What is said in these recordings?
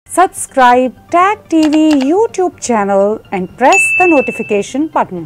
Subscribe Tag TV YouTube channel and press the notification button.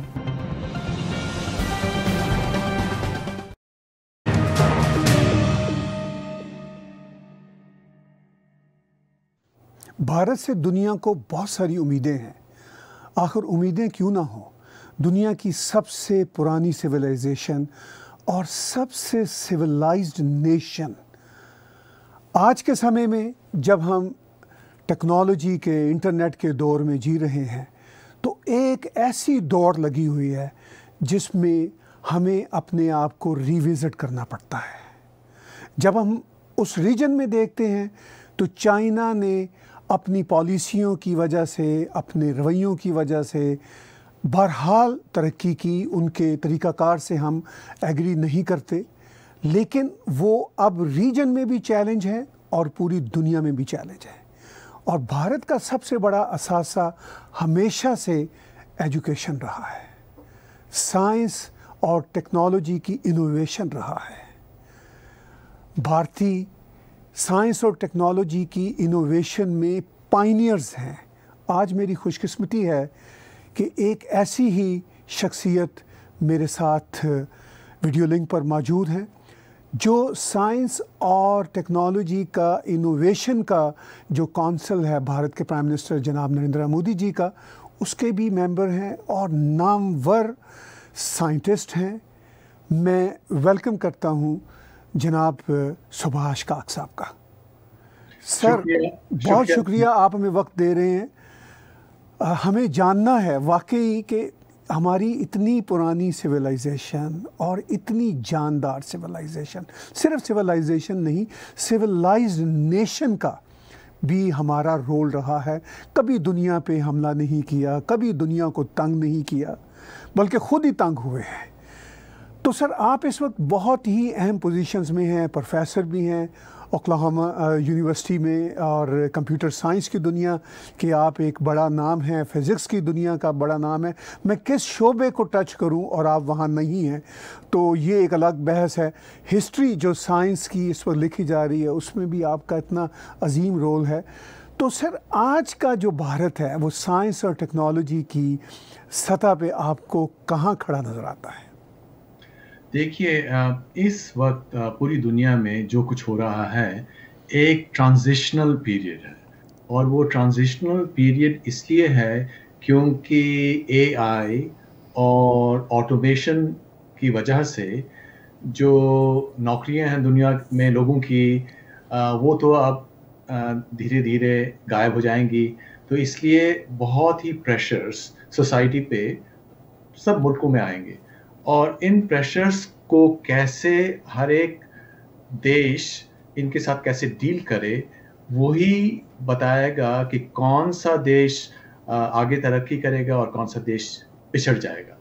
Bharat से दुनिया को बहुत सारी उम्मीदें हैं। आखिर उम्मीदें क्यों ना हो। दुनिया की सबसे पुरानी सिविलाइजेशन और सबसे सिविलाइज्ड नेशन आज के समय में जब हम टेक्नोलॉजी के इंटरनेट के दौर में जी रहे हैं तो एक ऐसी दौड़ लगी हुई है जिसमें हमें अपने आप को रिविज़िट करना पड़ता है। जब हम उस रीजन में देखते हैं तो चाइना ने अपनी पॉलिसियों की वजह से, अपने रवैयों की वजह से बहरहाल तरक्की की। उनके तरीक़ाकार से हम एग्री नहीं करते, लेकिन वो अब रीजन में भी चैलेंज है और पूरी दुनिया में भी चैलेंज है। और भारत का सबसे बड़ा असासा हमेशा से एजुकेशन रहा है, साइंस और टेक्नोलॉजी की इनोवेशन रहा है। भारतीय साइंस और टेक्नोलॉजी की इनोवेशन में पायनियर्स हैं। आज मेरी खुशकिस्मती है कि एक ऐसी ही शख्सियत मेरे साथ वीडियो लिंक पर मौजूद हैं जो साइंस और टेक्नोलॉजी का इनोवेशन का जो काउंसिल है भारत के प्राइम मिनिस्टर जनाब नरेंद्र मोदी जी का, उसके भी मेंबर हैं और नामवर साइंटिस्ट हैं। मैं वेलकम करता हूं जनाब सुभाष काक साहब का। सर बहुत शुक्रिया आप हमें वक्त दे रहे हैं। हमें जानना है वाकई कि हमारी इतनी पुरानी सिविलाइजेशन और इतनी जानदार सिविलाइजेशन, सिर्फ सिविलाइजेशन नहीं, सिविलाइज्ड नेशन का भी हमारा रोल रहा है। कभी दुनिया पे हमला नहीं किया, कभी दुनिया को तंग नहीं किया, बल्कि ख़ुद ही तंग हुए हैं। तो सर आप इस वक्त बहुत ही अहम पोजीशंस में हैं, प्रोफेसर भी हैं ओक्लाहोमा यूनिवर्सिटी में और कंप्यूटर साइंस की दुनिया के आप एक बड़ा नाम है, फ़िज़िक्स की दुनिया का बड़ा नाम है। मैं किस शोबे को टच करूं और आप वहां नहीं हैं तो ये एक अलग बहस है। हिस्ट्री जो साइंस की इस वक्त लिखी जा रही है उसमें भी आपका इतना अजीम रोल है। तो सर आज का जो भारत है वो साइंस और टेक्नोलॉजी की सतह पे आपको कहाँ खड़ा नज़र आता है? देखिए, इस वक्त पूरी दुनिया में जो कुछ हो रहा है एक ट्रांजिशनल पीरियड है। और वो ट्रांजिशनल पीरियड इसलिए है क्योंकि एआई और ऑटोमेशन की वजह से जो नौकरियां हैं दुनिया में लोगों की, वो तो अब धीरे धीरे गायब हो जाएंगी। तो इसलिए बहुत ही प्रेशर्स सोसाइटी पे सब मुल्कों में आएंगे और इन प्रेशर्स को कैसे हर एक देश इनके साथ कैसे डील करे वही बताएगा कि कौन सा देश आगे तरक्की करेगा और कौन सा देश पिछड़ जाएगा।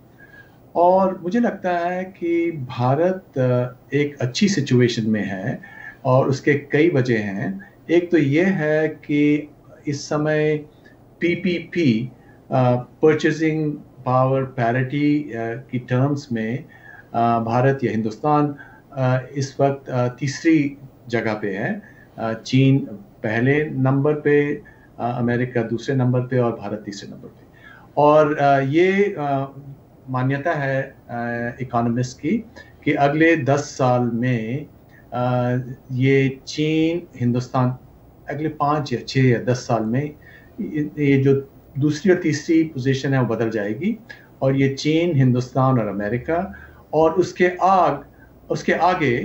और मुझे लगता है कि भारत एक अच्छी सिचुएशन में है और उसके कई वजह हैं। एक तो ये है कि इस समय पीपीपी, परचेजिंग पावर पैरिटी की टर्म्स में भारत या हिंदुस्तान इस वक्त तीसरी जगह पे है। चीन पहले नंबर पे, अमेरिका दूसरे नंबर पे और भारत तीसरे नंबर पे। और ये मान्यता है इकोनॉमिस्ट की कि अगले 10 साल में ये चीन हिंदुस्तान अगले 5 या 6 या 10 साल में ये जो दूसरी और तीसरी पोजीशन है वो बदल जाएगी और ये चीन, हिंदुस्तान और अमेरिका और उसके आगे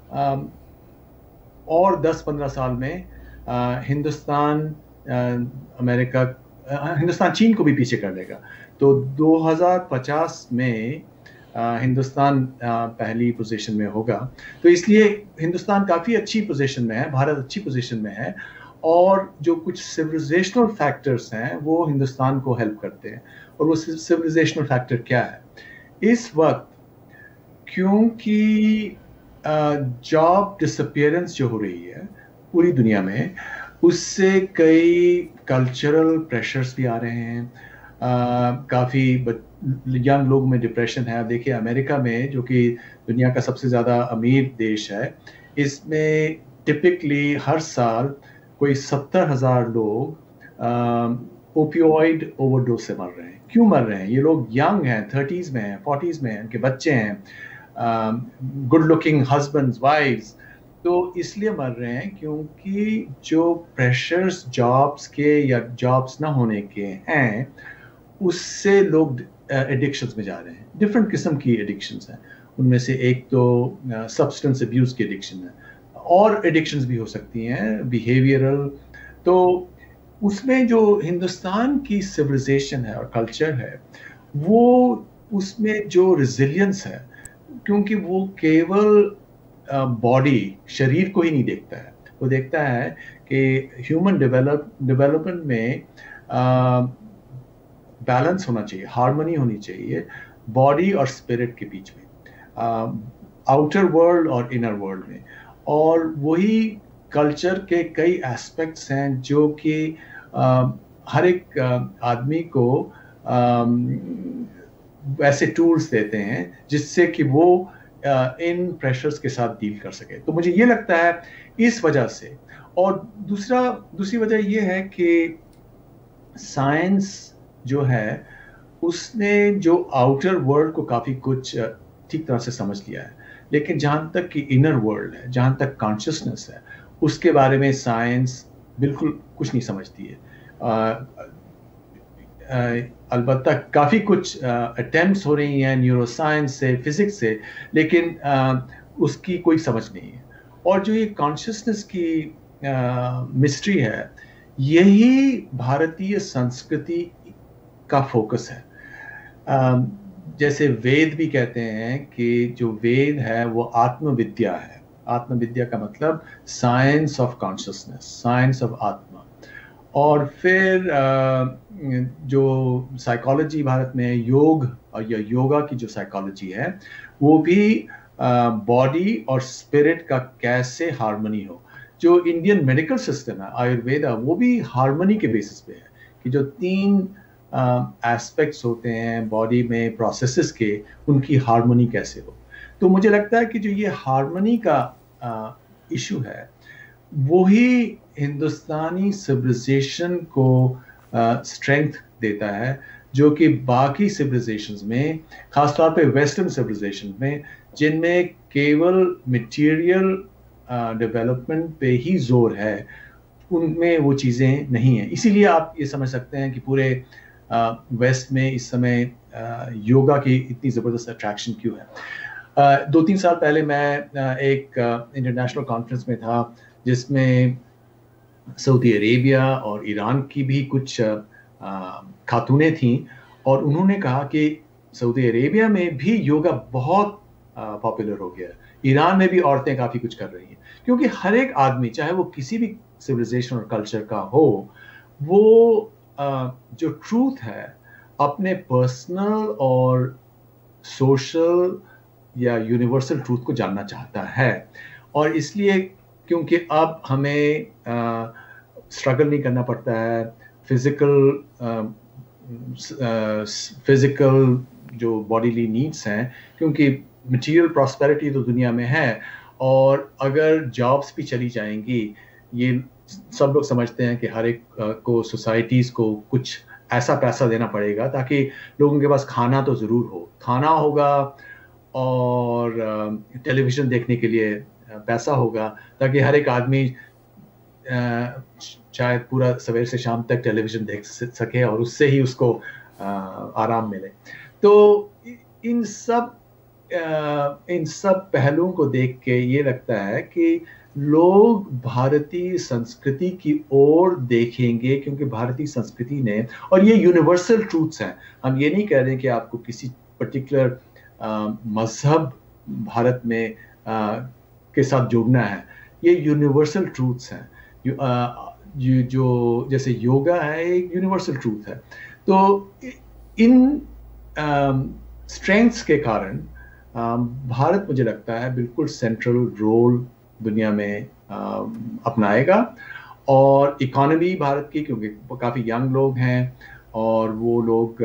और 10-15 साल में हिंदुस्तान, अमेरिका, हिंदुस्तान चीन को भी पीछे कर देगा। तो 2050 में हिंदुस्तान पहली पोजीशन में होगा। तो इसलिए हिंदुस्तान काफ़ी अच्छी पोजीशन में है, भारत अच्छी पोजीशन में है और जो कुछ सिविलाइजेशनल फैक्टर्स हैं वो हिंदुस्तान को हेल्प करते हैं। और वो सिविलाइजेशनल फैक्टर क्या है? इस वक्त क्योंकि जॉब डिसअपीयरेंस जो हो रही है पूरी दुनिया में, उससे कई कल्चरल प्रेशर्स भी आ रहे हैं। काफ़ी यंग लोग में डिप्रेशन है। देखिए अमेरिका में, जो कि दुनिया का सबसे ज़्यादा अमीर देश है, इसमें टिपिकली हर साल कोई 70,000 लोग ओपियोइड ओवरडोज से मर रहे हैं। क्यों मर रहे हैं? ये लोग यंग हैं, 30s में हैं, 40s में हैं, उनके बच्चे हैं, गुड लुकिंग हस्बैंड्स, वाइफ्स। तो इसलिए मर रहे हैं क्योंकि जो प्रेशर्स जॉब्स के या जॉब्स ना होने के हैं, उससे लोग एडिक्शंस में जा रहे हैं। डिफरेंट किस्म की एडिक्शंस हैं। उनमें से एक तो सब्सटेंस अब्यूज़ की एडिक्शन है, और एडिक्शंस भी हो सकती हैं बिहेवियरल। तो उसमें जो हिंदुस्तान की सिविलाइजेशन है और कल्चर है, वो उसमें जो रेजिलियंस है, क्योंकि वो केवल बॉडी, शरीर को ही नहीं देखता है, वो देखता है कि ह्यूमन डेवलपमेंट में बैलेंस होना चाहिए, हार्मनी होनी चाहिए बॉडी और स्पिरिट के बीच में, आउटर वर्ल्ड और इनर वर्ल्ड में। और वही कल्चर के कई एस्पेक्ट्स हैं जो कि हर एक आदमी को वैसे टूल्स देते हैं जिससे कि वो इन प्रेशर्स के साथ डील कर सके। तो मुझे ये लगता है इस वजह से। और दूसरी वजह ये है कि साइंस जो है उसने जो आउटर वर्ल्ड को काफ़ी कुछ ठीक तरह से समझ लिया है, लेकिन जहाँ तक कि इनर वर्ल्ड है, जहाँ तक कॉन्शियसनेस है, उसके बारे में साइंस बिल्कुल कुछ नहीं समझती है। अलबत्ता काफ़ी कुछ अटेम्प्ट्स हो रही हैं न्यूरो साइंस से, फिज़िक्स से, लेकिन उसकी कोई समझ नहीं है। और जो ये कॉन्शियसनेस की मिस्ट्री है, यही भारतीय संस्कृति का फोकस है। जैसे वेद भी कहते हैं कि जो वेद है वो आत्मविद्या है। आत्मविद्या का मतलब science of consciousness, science of आत्मा। और फिर जो साइकोलॉजी भारत में योग और या योगा की जो साइकोलॉजी है, वो भी बॉडी और स्पिरिट का कैसे हार्मनी हो। जो इंडियन मेडिकल सिस्टम है, आयुर्वेदा, वो भी हार्मनी के बेसिस पे है कि जो 3 एस्पेक्ट्स होते हैं बॉडी में प्रोसेसेस के, उनकी हार्मनी कैसे हो। तो मुझे लगता है कि जो ये हार्मनी का इशू है, वही हिंदुस्तानी सिविलाइजेशन को स्ट्रेंथ देता है, जो कि बाकी सिविलाइजेशंस में, खासतौर पे वेस्टर्न सिविलाइजेशन में, जिनमें केवल मटेरियल डेवलपमेंट पे ही जोर है, उनमें वो चीज़ें नहीं हैं। इसीलिए आप ये समझ सकते हैं कि पूरे वेस्ट में इस समय योगा की इतनी ज़बरदस्त अट्रैक्शन क्यों है। 2-3 साल पहले मैं एक इंटरनेशनल कॉन्फ्रेंस में था जिसमें सऊदी अरेबिया और ईरान की भी कुछ खातूनें थीं, और उन्होंने कहा कि सऊदी अरेबिया में भी योगा बहुत पॉपुलर हो गया है, ईरान में भी औरतें काफ़ी कुछ कर रही हैं, क्योंकि हर एक आदमी, चाहे वो किसी भी सिविलाइजेशन और कल्चर का हो, वो जो ट्रूथ है अपने पर्सनल और सोशल या यूनिवर्सल ट्रूथ को जानना चाहता है। और इसलिए क्योंकि अब हमें स्ट्रगल नहीं करना पड़ता है, फिजिकल जो बॉडीली नीड्स हैं, क्योंकि मटेरियल प्रॉस्पेरिटी तो दुनिया में है, और अगर जॉब्स भी चली जाएंगी, ये सब लोग समझते हैं कि हर एक को, सोसाइटीज़ को कुछ ऐसा पैसा देना पड़ेगा ताकि लोगों के पास खाना तो ज़रूर हो, खाना होगा और टेलीविज़न देखने के लिए पैसा होगा, ताकि हर एक आदमी शायद पूरा सवेर से शाम तक टेलीविज़न देख सके और उससे ही उसको आराम मिले। तो इन सब पहलुओं को देख के ये लगता है कि लोग भारतीय संस्कृति की ओर देखेंगे, क्योंकि भारतीय संस्कृति ने, और ये यूनिवर्सल ट्रूथ्स हैं, हम ये नहीं कह रहे कि आपको किसी पर्टिकुलर मजहब भारत में के साथ जुड़ना है, ये यूनिवर्सल ट्रूथ्स हैं। जो जैसे योगा है, एक यूनिवर्सल ट्रूथ है। तो इन स्ट्रेंथ्स के कारण भारत, मुझे लगता है, बिल्कुल सेंट्रल रोल दुनिया में अपनाएगा। और इकोनॉमी भारत की, क्योंकि काफ़ी यंग लोग हैं और वो लोग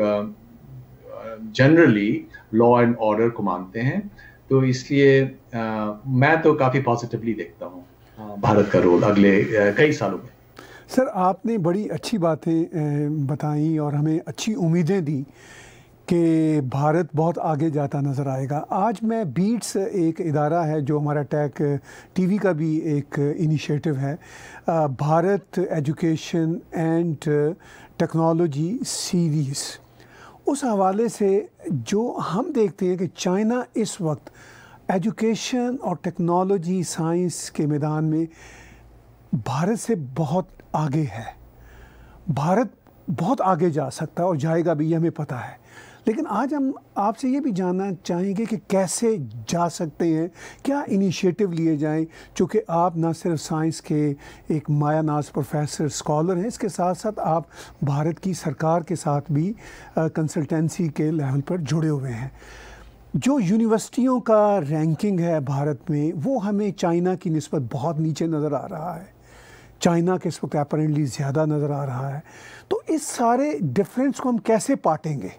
जनरली लॉ एंड ऑर्डर को मानते हैं, तो इसलिए मैं तो काफ़ी पॉजिटिवली देखता हूँ भारत का रोल अगले कई सालों में। सर, आपने बड़ी अच्छी बातें बताई और हमें अच्छी उम्मीदें दी कि भारत बहुत आगे जाता नज़र आएगा। आज मैं बीट्स एक इदारा है जो हमारा टेक टीवी का भी एक इनिशिएटिव है, Bharat education and technology series, उस हवाले से जो हम देखते हैं कि चाइना इस वक्त एजुकेशन और टेक्नोलॉजी साइंस के मैदान में भारत से बहुत आगे है। भारत बहुत आगे जा सकता है और जाएगा भी, ये हमें पता है। लेकिन आज हम आपसे ये भी जानना चाहेंगे कि कैसे जा सकते हैं, क्या इनिशिएटिव लिए जाएं, चूँकि आप ना सिर्फ साइंस के एक मायानाज प्रोफेसर स्कॉलर हैं, इसके साथ साथ आप भारत की सरकार के साथ भी कंसल्टेंसी के लेवल पर जुड़े हुए हैं। जो यूनिवर्सिटियों का रैंकिंग है भारत में, वो हमें चाइना की निस्बत बहुत नीचे नज़र आ रहा है। चाइना के इस वक्त अपरेंटली ज़्यादा नज़र आ रहा है। तो इस सारे डिफरेंस को हम कैसे पाटेंगे?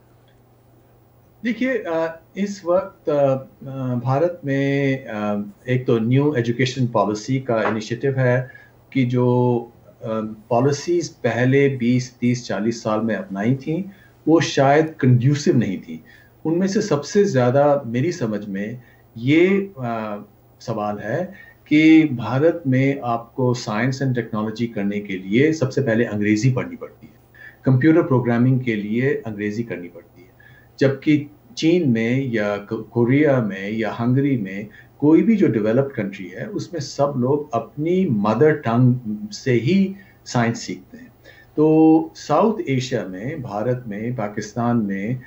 देखिए, इस वक्त भारत में एक तो न्यू एजुकेशन पॉलिसी का इनिशिएटिव है कि जो पॉलिसीज़ पहले 20, 30, 40 साल में अपनाई थी वो शायद कंड्यूसिव नहीं थी। उनमें से सबसे ज़्यादा मेरी समझ में ये सवाल है कि भारत में आपको साइंस एंड टेक्नोलॉजी करने के लिए सबसे पहले अंग्रेज़ी पढ़नी पड़ती है, कंप्यूटर प्रोग्रामिंग के लिए अंग्रेज़ी करनी पड़ती है। जबकि चीन में या कोरिया में या हंगरी में कोई भी जो डेवलप्ड कंट्री है उसमें सब लोग अपनी मदर टंग से ही साइंस सीखते हैं। तो साउथ एशिया में, भारत में, पाकिस्तान में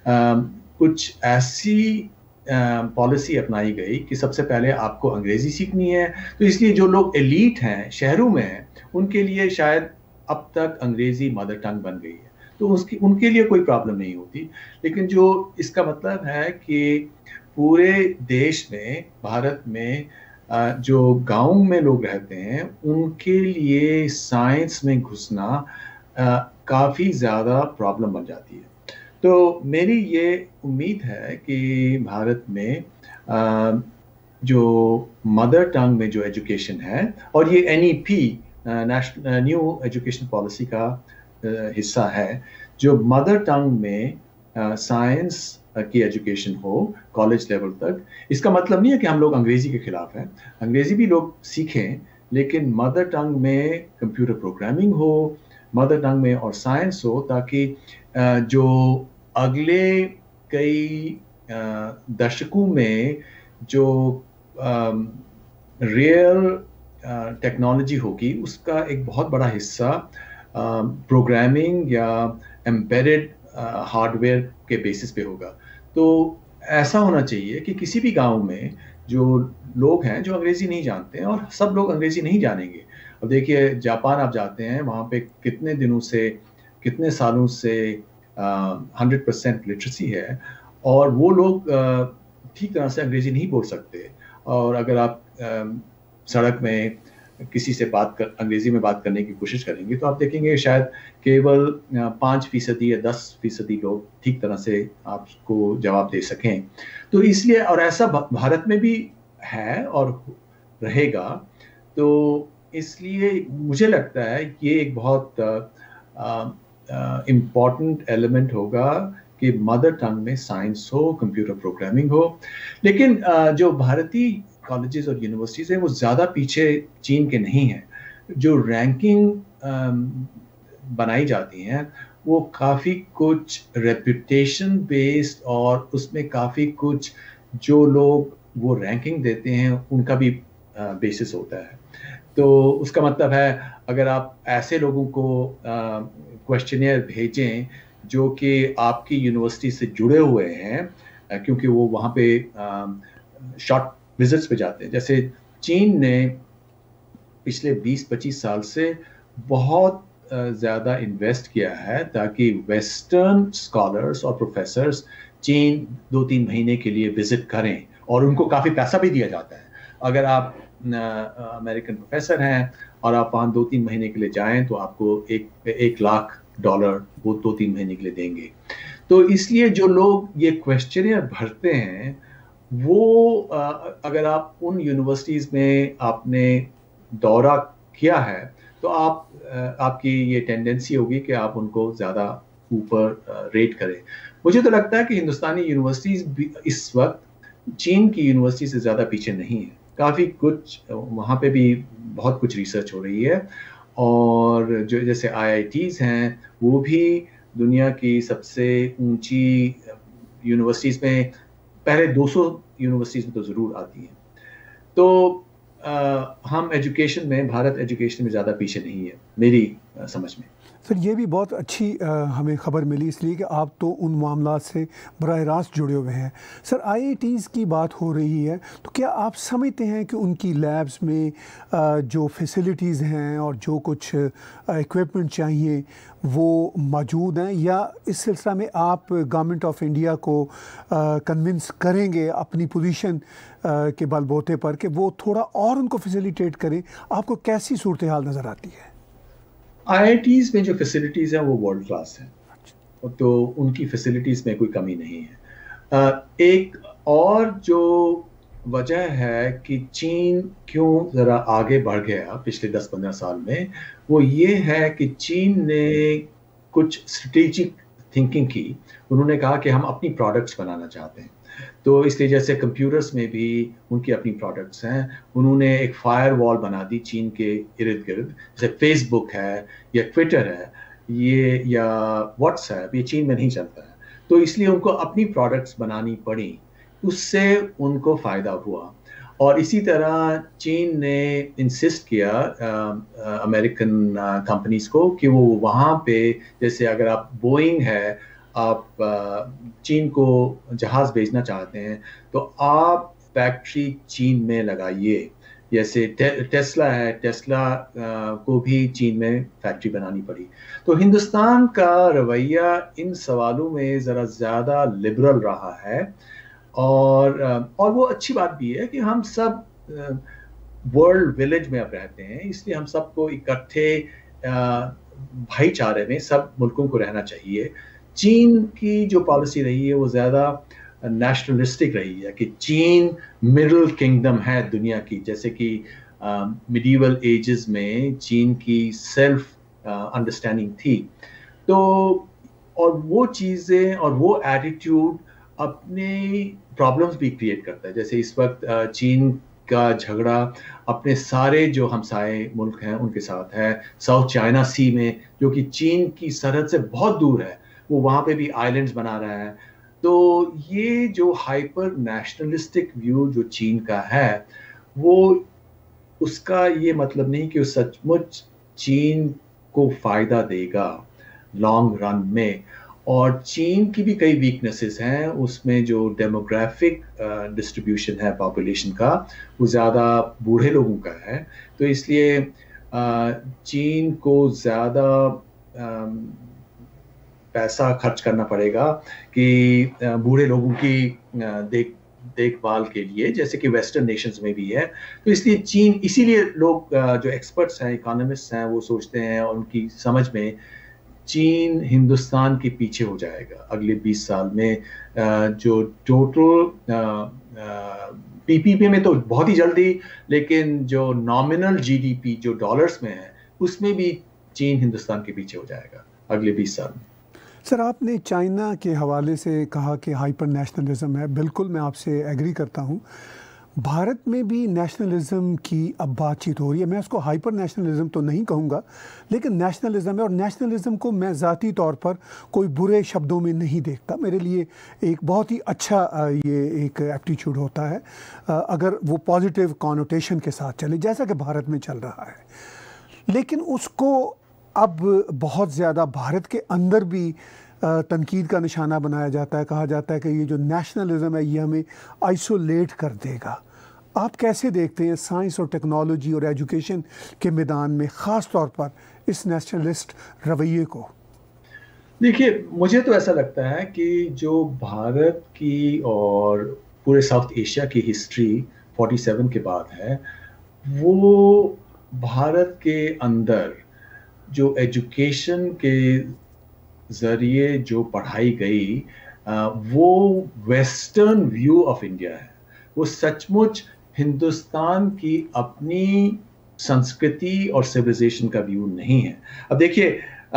कुछ ऐसी पॉलिसी अपनाई गई कि सबसे पहले आपको अंग्रेज़ी सीखनी है। तो इसलिए जो लोग एलीट हैं, शहरों में हैं, उनके लिए शायद अब तक अंग्रेज़ी मदर टंग बन गई है, तो उनके लिए कोई प्रॉब्लम नहीं होती। लेकिन जो इसका मतलब है कि पूरे देश में, भारत में जो गाँव में लोग रहते हैं उनके लिए साइंस में घुसना काफ़ी ज़्यादा प्रॉब्लम बन जाती है। तो मेरी ये उम्मीद है कि भारत में जो मदर टंग में जो एजुकेशन है, और ये NEP national new education policy का हिस्सा है, जो मदर टंग में साइंस की एजुकेशन हो कॉलेज लेवल तक। इसका मतलब नहीं है कि हम लोग अंग्रेज़ी के खिलाफ हैं, अंग्रेज़ी भी लोग सीखें, लेकिन मदर टंग में कंप्यूटर प्रोग्रामिंग हो, मदर टंग में और साइंस हो, ताकि जो अगले कई दशकों में जो रियल टेक्नोलॉजी होगी उसका एक बहुत बड़ा हिस्सा प्रोग्रामिंग या एम्बेडेड हार्डवेयर के बेसिस पे होगा। तो ऐसा होना चाहिए कि किसी भी गांव में जो लोग हैं जो अंग्रेज़ी नहीं जानते हैं, और सब लोग अंग्रेज़ी नहीं जानेंगे। अब देखिए, जापान आप जाते हैं, वहाँ पे कितने दिनों से, कितने सालों से 100% लिटरेसी है, और वो लोग ठीक तरह से अंग्रेज़ी नहीं बोल सकते। और अगर आप सड़क में किसी से अंग्रेज़ी में बात करने की कोशिश करेंगे तो आप देखेंगे शायद केवल 5% या 10% लोग ठीक तरह से आपको जवाब दे सकें। तो इसलिए, और ऐसा भारत में भी है और रहेगा, तो इसलिए मुझे लगता है ये एक बहुत इम्पॉर्टेंट एलिमेंट होगा कि मदर टंग में साइंस हो, कंप्यूटर प्रोग्रामिंग हो। लेकिन जो भारतीय कॉलेजेस और यूनिवर्सिटीज़ हैं वो ज़्यादा पीछे चीन के नहीं हैं। जो रैंकिंग बनाई जाती हैं वो काफ़ी कुछ रेपुटेशन बेस्ड, और उसमें काफ़ी कुछ जो लोग वो रैंकिंग देते हैं उनका भी बेसिस होता है। तो उसका मतलब है, अगर आप ऐसे लोगों को क्वेश्चनियर भेजें जो कि आपकी यूनिवर्सिटी से जुड़े हुए हैं, क्योंकि वो वहाँ पे शॉर्ट विजिट्स पे जाते हैं। जैसे चीन ने पिछले 20-25 साल से बहुत ज़्यादा इन्वेस्ट किया है ताकि वेस्टर्न स्कॉलर्स और प्रोफेसर्स चीन 2-3 महीने के लिए विजिट करें, और उनको काफ़ी पैसा भी दिया जाता है। अगर आप अमेरिकन प्रोफेसर हैं और आप वहाँ 2-3 महीने के लिए जाएं तो आपको $1 लाख वो 2-3 महीने के लिए देंगे। तो इसलिए जो लोग ये क्वेश्चनियर भरते हैं वो अगर आप उन यूनिवर्सिटीज़ में आपने दौरा किया है तो आपकी ये टेंडेंसी होगी कि आप उनको ज़्यादा ऊपर रेट करें। मुझे तो लगता है कि हिंदुस्तानी यूनिवर्सिटीज़ इस वक्त चीन की यूनिवर्सिटी से ज़्यादा पीछे नहीं है। काफ़ी कुछ वहाँ पे भी बहुत कुछ रिसर्च हो रही है, और जो जैसे आईआईटीज़ हैं वो भी दुनिया की सबसे ऊंची यूनिवर्सिटीज़ में पहले 200 यूनिवर्सिटीज़ में तो ज़रूर आती हैं। तो हम एजुकेशन में, भारत एजुकेशन में ज़्यादा पीछे नहीं है मेरी समझ में। सर ये भी बहुत अच्छी हमें ख़बर मिली, इसलिए कि आप तो उन मामलात से बराह रास्त जुड़े हुए हैं। सर आईआईटीज़ की बात हो रही है, तो क्या आप समझते हैं कि उनकी लैब्स में जो फैसिलिटीज़ हैं और जो कुछ इक्विपमेंट चाहिए वो मौजूद हैं, या इस सिलसिला में आप गवर्नमेंट ऑफ इंडिया को कन्विंस करेंगे अपनी पोजीशन के बलबूते पर कि वो थोड़ा और उनको फैसिलिटेट करें? आपको कैसी सूरत हाल नज़र आती है? आईआईटीज़ में जो फैसिलिटीज़ हैं वो वर्ल्ड क्लास हैं, तो उनकी फैसिलिटीज़ में कोई कमी नहीं है। एक और जो वजह है कि चीन क्यों ज़रा आगे बढ़ गया पिछले 10-15 साल में, वो ये है कि चीन ने कुछ स्ट्रेटेजिक थिंकिंग की। उन्होंने कहा कि हम अपनी प्रोडक्ट्स बनाना चाहते हैं, तो इसलिए जैसे कंप्यूटर्स में भी उनकी अपनी प्रोडक्ट्स हैं। उन्होंने एक फायर वॉल बना दी चीन के इर्द गिर्द, जैसे फेसबुक है या ट्विटर है ये या व्हाट्सएप, ये चीन में नहीं चलता है, तो इसलिए उनको अपनी प्रोडक्ट्स बनानी पड़ी, उससे उनको फ़ायदा हुआ। और इसी तरह चीन ने इंसिस्ट किया अमेरिकन कंपनीज़ को कि वो वहाँ पे, जैसे अगर आप बोइंग है, आप चीन को जहाज़ भेजना चाहते हैं तो आप फैक्ट्री चीन में लगाइए। जैसे टेस्ला है, टेस्ला को भी चीन में फैक्ट्री बनानी पड़ी। तो हिंदुस्तान का रवैया इन सवालों में ज़रा ज़्यादा लिबरल रहा है, और वो अच्छी बात भी है कि हम सब वर्ल्ड विलेज में अब रहते हैं, इसलिए हम सबको इकट्ठे भाईचारे में सब मुल्कों को रहना चाहिए। चीन की जो पॉलिसी रही है वो ज़्यादा नेशनलिस्टिक रही है कि चीन मिडिल किंगडम है दुनिया की, जैसे कि मिडीवल एजेस में चीन की सेल्फ अंडरस्टैंडिंग थी। तो और वो चीज़ें और वो एटीट्यूड अपने प्रॉब्लम्स भी क्रिएट करता है। जैसे इस वक्त चीन का झगड़ा अपने सारे जो हमसाए मुल्क हैं उनके साथ है। साउथ चाइना सी में, जो कि चीन की सरहद से बहुत दूर है, वो वहाँ पे भी आइलैंड्स बना रहा है। तो ये जो हाइपर नेशनलिस्टिक व्यू जो चीन का है, वो उसका ये मतलब नहीं कि वो सचमुच चीन को फ़ायदा देगा लॉन्ग रन में। और चीन की भी कई वीकनेसेस हैं, उसमें जो डेमोग्राफिक डिस्ट्रीब्यूशन है पॉपुलेशन का, वो ज़्यादा बूढ़े लोगों का है। तो इसलिए चीन को ज़्यादा पैसा खर्च करना पड़ेगा कि बूढ़े लोगों की देखभाल के लिए, जैसे कि वेस्टर्न नेशंस में भी है। तो इसलिए चीन, इसीलिए लोग जो एक्सपर्ट्स हैं, इकोनॉमिस्ट हैं, वो सोचते हैं और उनकी समझ में चीन हिंदुस्तान के पीछे हो जाएगा अगले 20 साल में। जो टोटल पीपीपी में तो बहुत ही जल्दी, लेकिन जो नॉमिनल जीडीपी जो डॉलर्स में है उसमें भी चीन हिंदुस्तान के पीछे हो जाएगा अगले 20 साल में। सर आपने चाइना के हवाले से कहा कि हाइपर नेशनलिज्म है, बिल्कुल मैं आपसे एग्री करता हूँ। भारत में भी नेशनलिज्म की अब बातचीत हो रही है। मैं उसको हाइपर नेशनलिज्म तो नहीं कहूँगा, लेकिन नेशनलिज्म है, और नेशनलिज्म को मैं ज़ाती तौर पर कोई बुरे शब्दों में नहीं देखता। मेरे लिए एक बहुत ही अच्छा ये एक एप्टीट्यूड होता है अगर वो पॉजिटिव कॉनोटेशन के साथ चले, जैसा कि भारत में चल रहा है। लेकिन उसको अब बहुत ज़्यादा भारत के अंदर भी तनकीद का निशाना बनाया जाता है। कहा जाता है कि ये जो नेशनलिज्म है ये हमें आइसोलेट कर देगा। आप कैसे देखते हैं साइंस और टेक्नोलॉजी और एजुकेशन के मैदान में ख़ास तौर पर इस नेशनलिस्ट रवैये को? देखिए, मुझे तो ऐसा लगता है कि जो भारत की और पूरे साउथ एशिया की हिस्ट्री 47 के बाद है, वो भारत के अंदर जो एजुकेशन के ज़रिए जो पढ़ाई गई, वो वेस्टर्न व्यू ऑफ इंडिया है। वो सचमुच हिंदुस्तान की अपनी संस्कृति और सिविलाइजेशन का व्यू नहीं है। अब देखिए,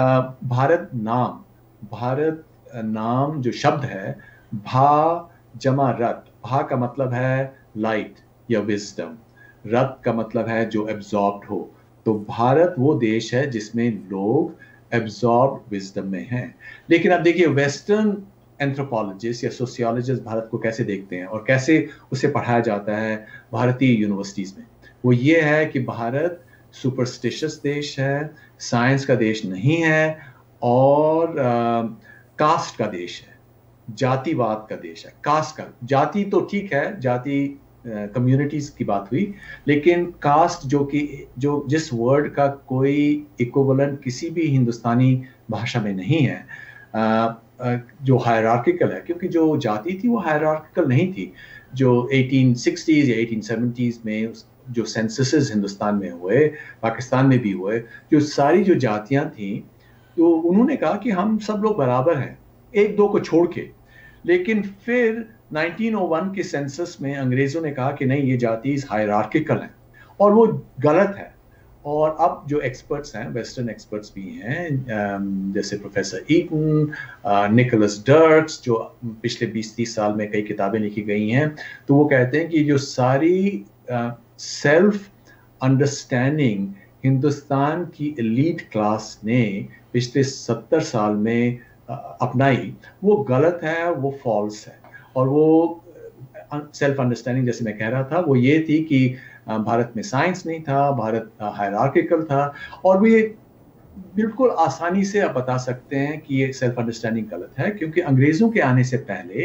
भारत नाम जो शब्द है, भा जमा रत, भा का मतलब है लाइट या विजडम, रत का मतलब है जो एब्जॉर्ब्ड हो। तो भारत वो देश है जिसमें लोग एब्जॉर्ब्ड विजडम में हैं। लेकिन अब देखिए, वेस्टर्न एंथ्रोपोलॉजिस्ट या सोशियोलॉजिस्ट भारत को कैसे देखते हैं और कैसे उसे पढ़ाया जाता है भारतीय यूनिवर्सिटीज में, वो ये है कि भारत सुपरस्टिशियस देश है, साइंस का देश नहीं है, और कास्ट का देश है, जातिवाद का देश है। कास्ट का, जाति तो ठीक है, जाति कम्युनिटीज की बात हुई, लेकिन कास्ट जो जिस वर्ड का कोई इक्विवेलेंट किसी भी हिंदुस्तानी भाषा में नहीं है, जो हायरार्किकल है, क्योंकि जो जाति थी वो हायरार्किकल नहीं थी। जो 1860s या 1870s में जो सेंससेस हिंदुस्तान में हुए, पाकिस्तान में भी हुए, जो सारी जो जातियां थी, तो उन्होंने कहा कि हम सब लोग बराबर हैं, एक दो को छोड़ के। लेकिन फिर 1901 के सेंसस में अंग्रेजों ने कहा कि नहीं, ये जाति हायरार्किकल है, और वो गलत है। और अब जो एक्सपर्ट्स हैं, वेस्टर्न एक्सपर्ट्स भी हैं, जैसे प्रोफेसर ईटन, निकोलस डर्क्स, जो पिछले 20-30 साल में कई किताबें लिखी गई हैं, तो वो कहते हैं कि जो सारी सेल्फ अंडरस्टैंडिंग हिंदुस्तान की एलीट क्लास ने पिछले 70 साल में अपनाई, वो गलत है, वो फॉल्स है। और वो सेल्फ अंडरस्टैंडिंग, जैसे मैं कह रहा था, वो ये थी कि भारत में साइंस नहीं था, भारत हायरार्किकल था, और वो ये बिल्कुल आसानी से आप बता सकते हैं कि ये सेल्फ अंडरस्टैंडिंग गलत है, क्योंकि अंग्रेजों के आने से पहले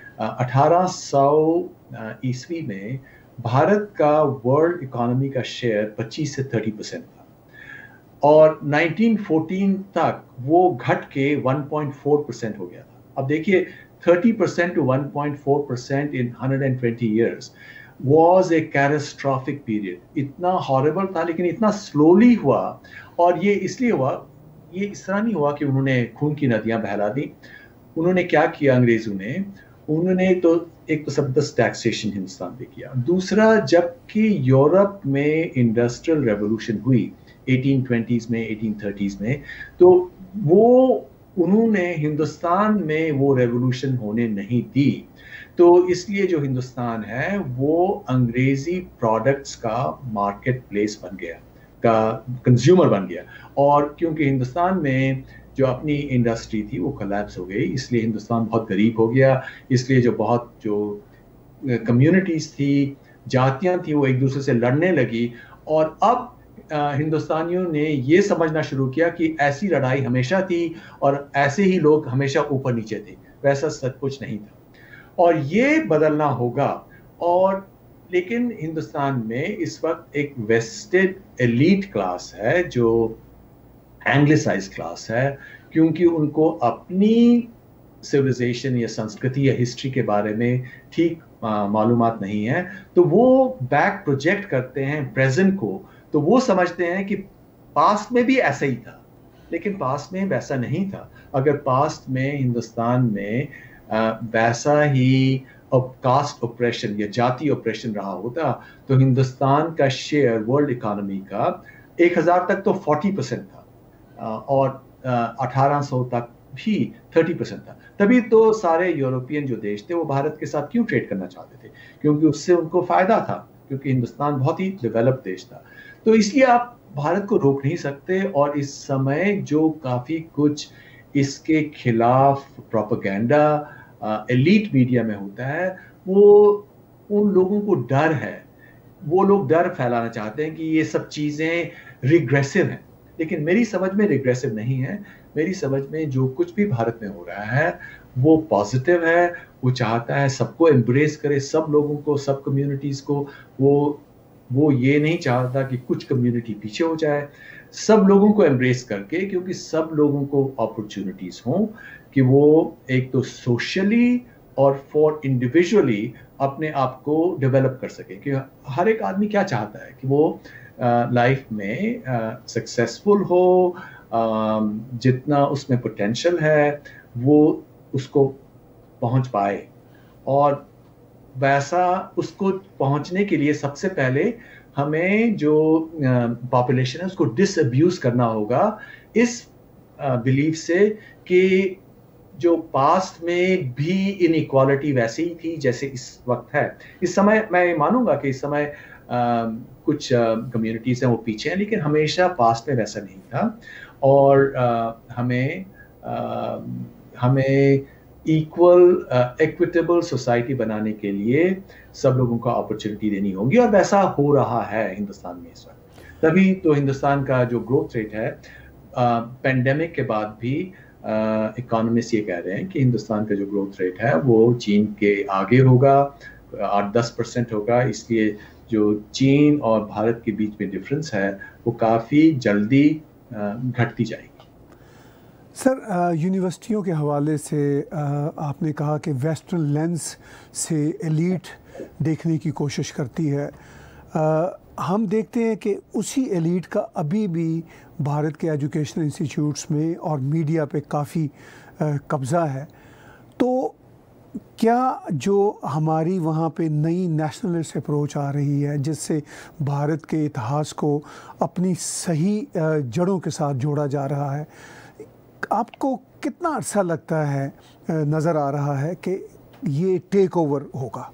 1800 ईस्वी में भारत का वर्ल्ड इकोनॉमी का शेयर 25 से 30% था, और 1914 तक वो घट के 1.4% हो गया था। अब देखिए, 30% to 1.4% in 120 years was a catastrophic period. इतना हॉरिबल था, लेकिन इतना स्लोली हुआ, और ये इसलिए हुआ, ये इस तरह नहीं हुआ कि उन्होंने खून की नदियां बहला दी। उन्होंने क्या किया अंग्रेजों ने, उन्होंने तो एक तो जबरदस्त टैक्सेशन हिंदुस्तान पे किया, दूसरा जबकि यूरोप में इंडस्ट्रियल रेवोल्यूशन हुई 1820s में, 1830s में, तो वो उन्होंने हिंदुस्तान में वो रेवोल्यूशन होने नहीं दी। तो इसलिए जो हिंदुस्तान है वो अंग्रेजी प्रोडक्ट्स का मार्केट प्लेस बन गया, का कंज्यूमर बन गया। और क्योंकि हिंदुस्तान में जो अपनी इंडस्ट्री थी वो कोलैप्स हो गई, इसलिए हिंदुस्तान बहुत गरीब हो गया। इसलिए जो कम्युनिटीज थी, जातियां थी, वो एक दूसरे से लड़ने लगी। और अब हिंदुस्तानियों ने ये समझना शुरू किया कि ऐसी लड़ाई हमेशा थी और ऐसे ही लोग हमेशा ऊपर नीचे थे, वैसा सब कुछ नहीं था, और ये बदलना होगा। और लेकिन हिंदुस्तान में इस वक्त एक वेस्टेड एलीट क्लास है, जो एंग्लिसाइज क्लास है, क्योंकि उनको अपनी सिविलाइजेशन या संस्कृति या हिस्ट्री के बारे में ठीक मालूमात नहीं है, तो वो बैक प्रोजेक्ट करते हैं प्रेजेंट को। तो वो समझते हैं कि पास्ट में भी ऐसा ही था, लेकिन पास्ट में वैसा नहीं था। अगर पास्ट में हिंदुस्तान में वैसा ही कास्ट ऑपरेशन या जाति ऑपरेशन रहा होता, तो हिंदुस्तान का शेयर वर्ल्ड इकोनॉमी का 1000 तक तो 40% था, और 1800 तक भी 30% था। तभी तो सारे यूरोपियन जो देश थे वो भारत के साथ क्यों ट्रेड करना चाहते थे, क्योंकि उससे उनको फायदा था, क्योंकि हिंदुस्तान बहुत ही डेवलप्ड देश था। तो इसलिए आप भारत को रोक नहीं सकते। और इस समय जो काफी कुछ इसके खिलाफ प्रोपेगेंडा एलीट मीडिया में होता है, वो उन लोगों को डर है, वो लोग डर फैलाना चाहते हैं कि ये सब चीजें रिग्रेसिव हैं। लेकिन मेरी समझ में रिग्रेसिव नहीं है। मेरी समझ में जो कुछ भी भारत में हो रहा है वो पॉजिटिव है। वो चाहता है सबको एम्ब्रेस करे, सब लोगों को, सब कम्युनिटीज को। वो ये नहीं चाहता कि कुछ कम्युनिटी पीछे हो जाए, सब लोगों को एम्ब्रेस करके, क्योंकि सब लोगों को अपॉर्चुनिटीज हों कि वो एक तो सोशली और फॉर इंडिविजुअली अपने आप को डेवलप कर सके। कि हर एक आदमी क्या चाहता है कि वो लाइफ में सक्सेसफुल हो, जितना उसमें पोटेंशियल है वो उसको पहुंच पाए। और वैसा उसको पहुंचने के लिए सबसे पहले हमें जो पॉपुलेशन है उसको डिसअब्यूज करना होगा इस बिलीफ से कि जो पास्ट में भी इनइक्वालिटी वैसे ही थी जैसे इस वक्त है। इस समय मैं मानूंगा कि इस समय कुछ कम्युनिटीज हैं वो पीछे हैं, लेकिन हमेशा पास्ट में वैसा नहीं था। और हमें इक्वल इक्विटेबल सोसाइटी बनाने के लिए सब लोगों को अपॉर्चुनिटी देनी होगी, और वैसा हो रहा है हिंदुस्तान में इस वक्त। तभी तो हिंदुस्तान का जो ग्रोथ रेट है पेंडेमिक के बाद भी इकोनॉमिस्ट ये कह रहे हैं कि हिंदुस्तान का जो ग्रोथ रेट है वो चीन के आगे होगा, 8-10% होगा। इसलिए जो चीन और भारत के बीच में डिफरेंस है वो काफ़ी जल्दी घटती जाएगी। सर, यूनिवर्सिटियों के हवाले से आपने कहा कि वेस्टर्न लेंस से एलीट देखने की कोशिश करती है। हम देखते हैं कि उसी एलीट का अभी भी भारत के एजुकेशनल इंस्टीट्यूट्स में और मीडिया पे काफ़ी कब्ज़ा है। तो क्या जो हमारी वहाँ पे नई नेशनलिस्ट अप्रोच आ रही है जिससे भारत के इतिहास को अपनी सही जड़ों के साथ जोड़ा जा रहा है, आपको कितना अर्सा लगता है, नज़र आ रहा है कि ये टेक ओवर होगा?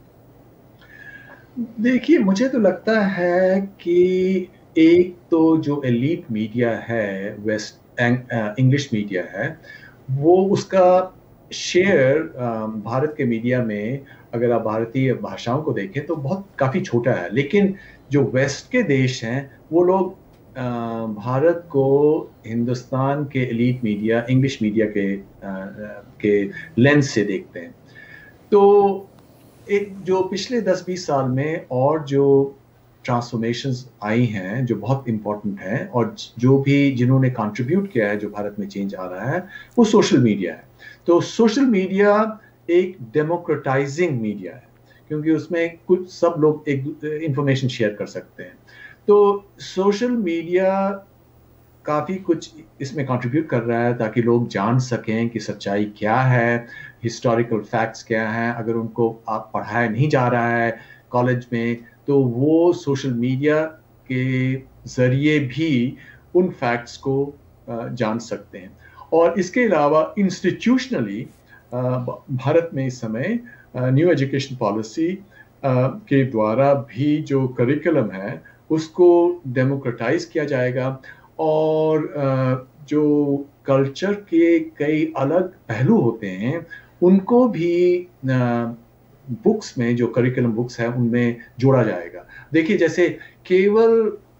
देखिए, मुझे तो लगता है कि एक तो जो एलीट मीडिया है, वेस्ट इंग्लिश मीडिया है, वो उसका शेयर भारत के मीडिया में अगर आप भारतीय भाषाओं को देखें तो बहुत काफ़ी छोटा है। लेकिन जो वेस्ट के देश हैं वो लोग भारत को हिंदुस्तान के एलीट मीडिया, इंग्लिश मीडिया के लेंस से देखते हैं। तो एक जो पिछले 10-20 साल में और जो ट्रांसफॉर्मेशंस आई हैं जो बहुत इम्पोर्टेंट हैं और जो भी जिन्होंने कंट्रीब्यूट किया है जो भारत में चेंज आ रहा है वो सोशल मीडिया है। तो सोशल मीडिया एक डेमोक्रेटाइजिंग मीडिया है क्योंकि उसमें कुछ सब लोग एक इंफॉर्मेशन शेयर कर सकते हैं। तो सोशल मीडिया काफ़ी कुछ इसमें कंट्रीब्यूट कर रहा है ताकि लोग जान सकें कि सच्चाई क्या है, हिस्टोरिकल फैक्ट्स क्या हैं। अगर उनको आप पढ़ाया नहीं जा रहा है कॉलेज में तो वो सोशल मीडिया के ज़रिए भी उन फैक्ट्स को जान सकते हैं। और इसके अलावा इंस्टीट्यूशनली भारत में इस समय न्यू एजुकेशन पॉलिसी के द्वारा भी जो करिकुलम है उसको डेमोक्रेटाइज किया जाएगा और जो कल्चर के कई अलग पहलू होते हैं उनको भी बुक्स में, जो करिकुलम बुक्स है उनमें जोड़ा जाएगा। देखिए, जैसे केवल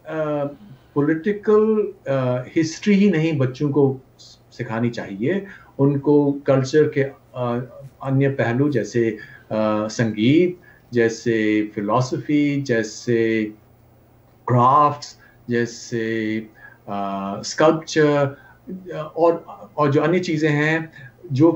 पॉलिटिकल हिस्ट्री ही नहीं बच्चों को सिखानी चाहिए, उनको कल्चर के अन्य पहलू जैसे संगीत, जैसे फिलॉसफी, जैसे क्राफ्ट्स, जैसे स्कल्पचर और जो अन्य चीज़ें हैं जो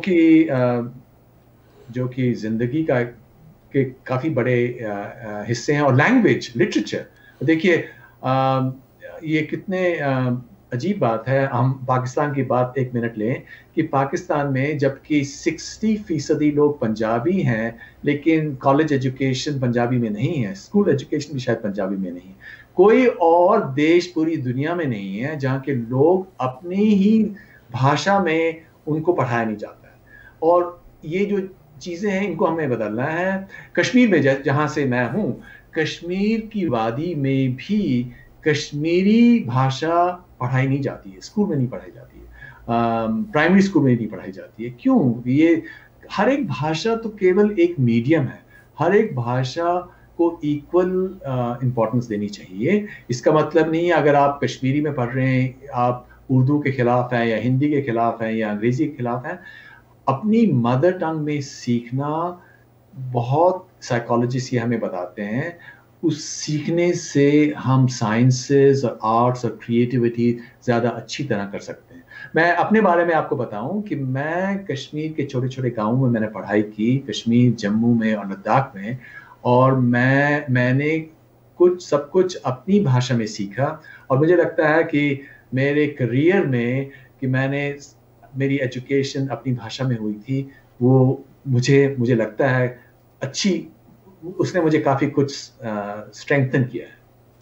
कि ज़िंदगी के काफ़ी बड़े हिस्से हैं। और लैंग्वेज, लिटरेचर, देखिए ये कितने अजीब बात है। हम पाकिस्तान की बात एक मिनट लें कि पाकिस्तान में जबकि 60% लोग पंजाबी हैं लेकिन कॉलेज एजुकेशन पंजाबी में नहीं है, स्कूल एजुकेशन भी शायद पंजाबी में नहीं है। कोई और देश पूरी दुनिया में नहीं है जहाँ के लोग अपनी ही भाषा में उनको पढ़ाया नहीं जाता है। और ये जो चीज़ें हैं इनको हमें बदलना है। कश्मीर में जहाँ से मैं हूँ, कश्मीर की वादी में भी कश्मीरी भाषा पढ़ाई नहीं जाती है, स्कूल में नहीं पढ़ाई जाती है, प्राइमरी स्कूल में नहीं पढ़ाई जाती है। क्यों? ये हर एक भाषा तो केवल एक मीडियम है, हर एक भाषा को इक्वल इम्पोर्टेंस देनी चाहिए। इसका मतलब नहीं है अगर आप कश्मीरी में पढ़ रहे हैं आप उर्दू के खिलाफ हैं या हिंदी के खिलाफ हैं या अंग्रेजी के खिलाफ हैं। अपनी मदर टंग में सीखना, बहुत साइकोलॉजिस्ट ये हमें बताते हैं, उस सीखने से हम साइंसेस और आर्ट्स और क्रिएटिविटी ज़्यादा अच्छी तरह कर सकते हैं। मैं अपने बारे में आपको बताऊं कि मैं कश्मीर के छोटे छोटे गाँवों में मैंने पढ़ाई की, कश्मीर, जम्मू में और लद्दाख में, और मैंने सब कुछ अपनी भाषा में सीखा। और मुझे लगता है कि मेरे करियर में कि मेरी एजुकेशन अपनी भाषा में हुई थी, वो मुझे लगता है उसने मुझे काफ़ी कुछ स्ट्रेंथन किया है।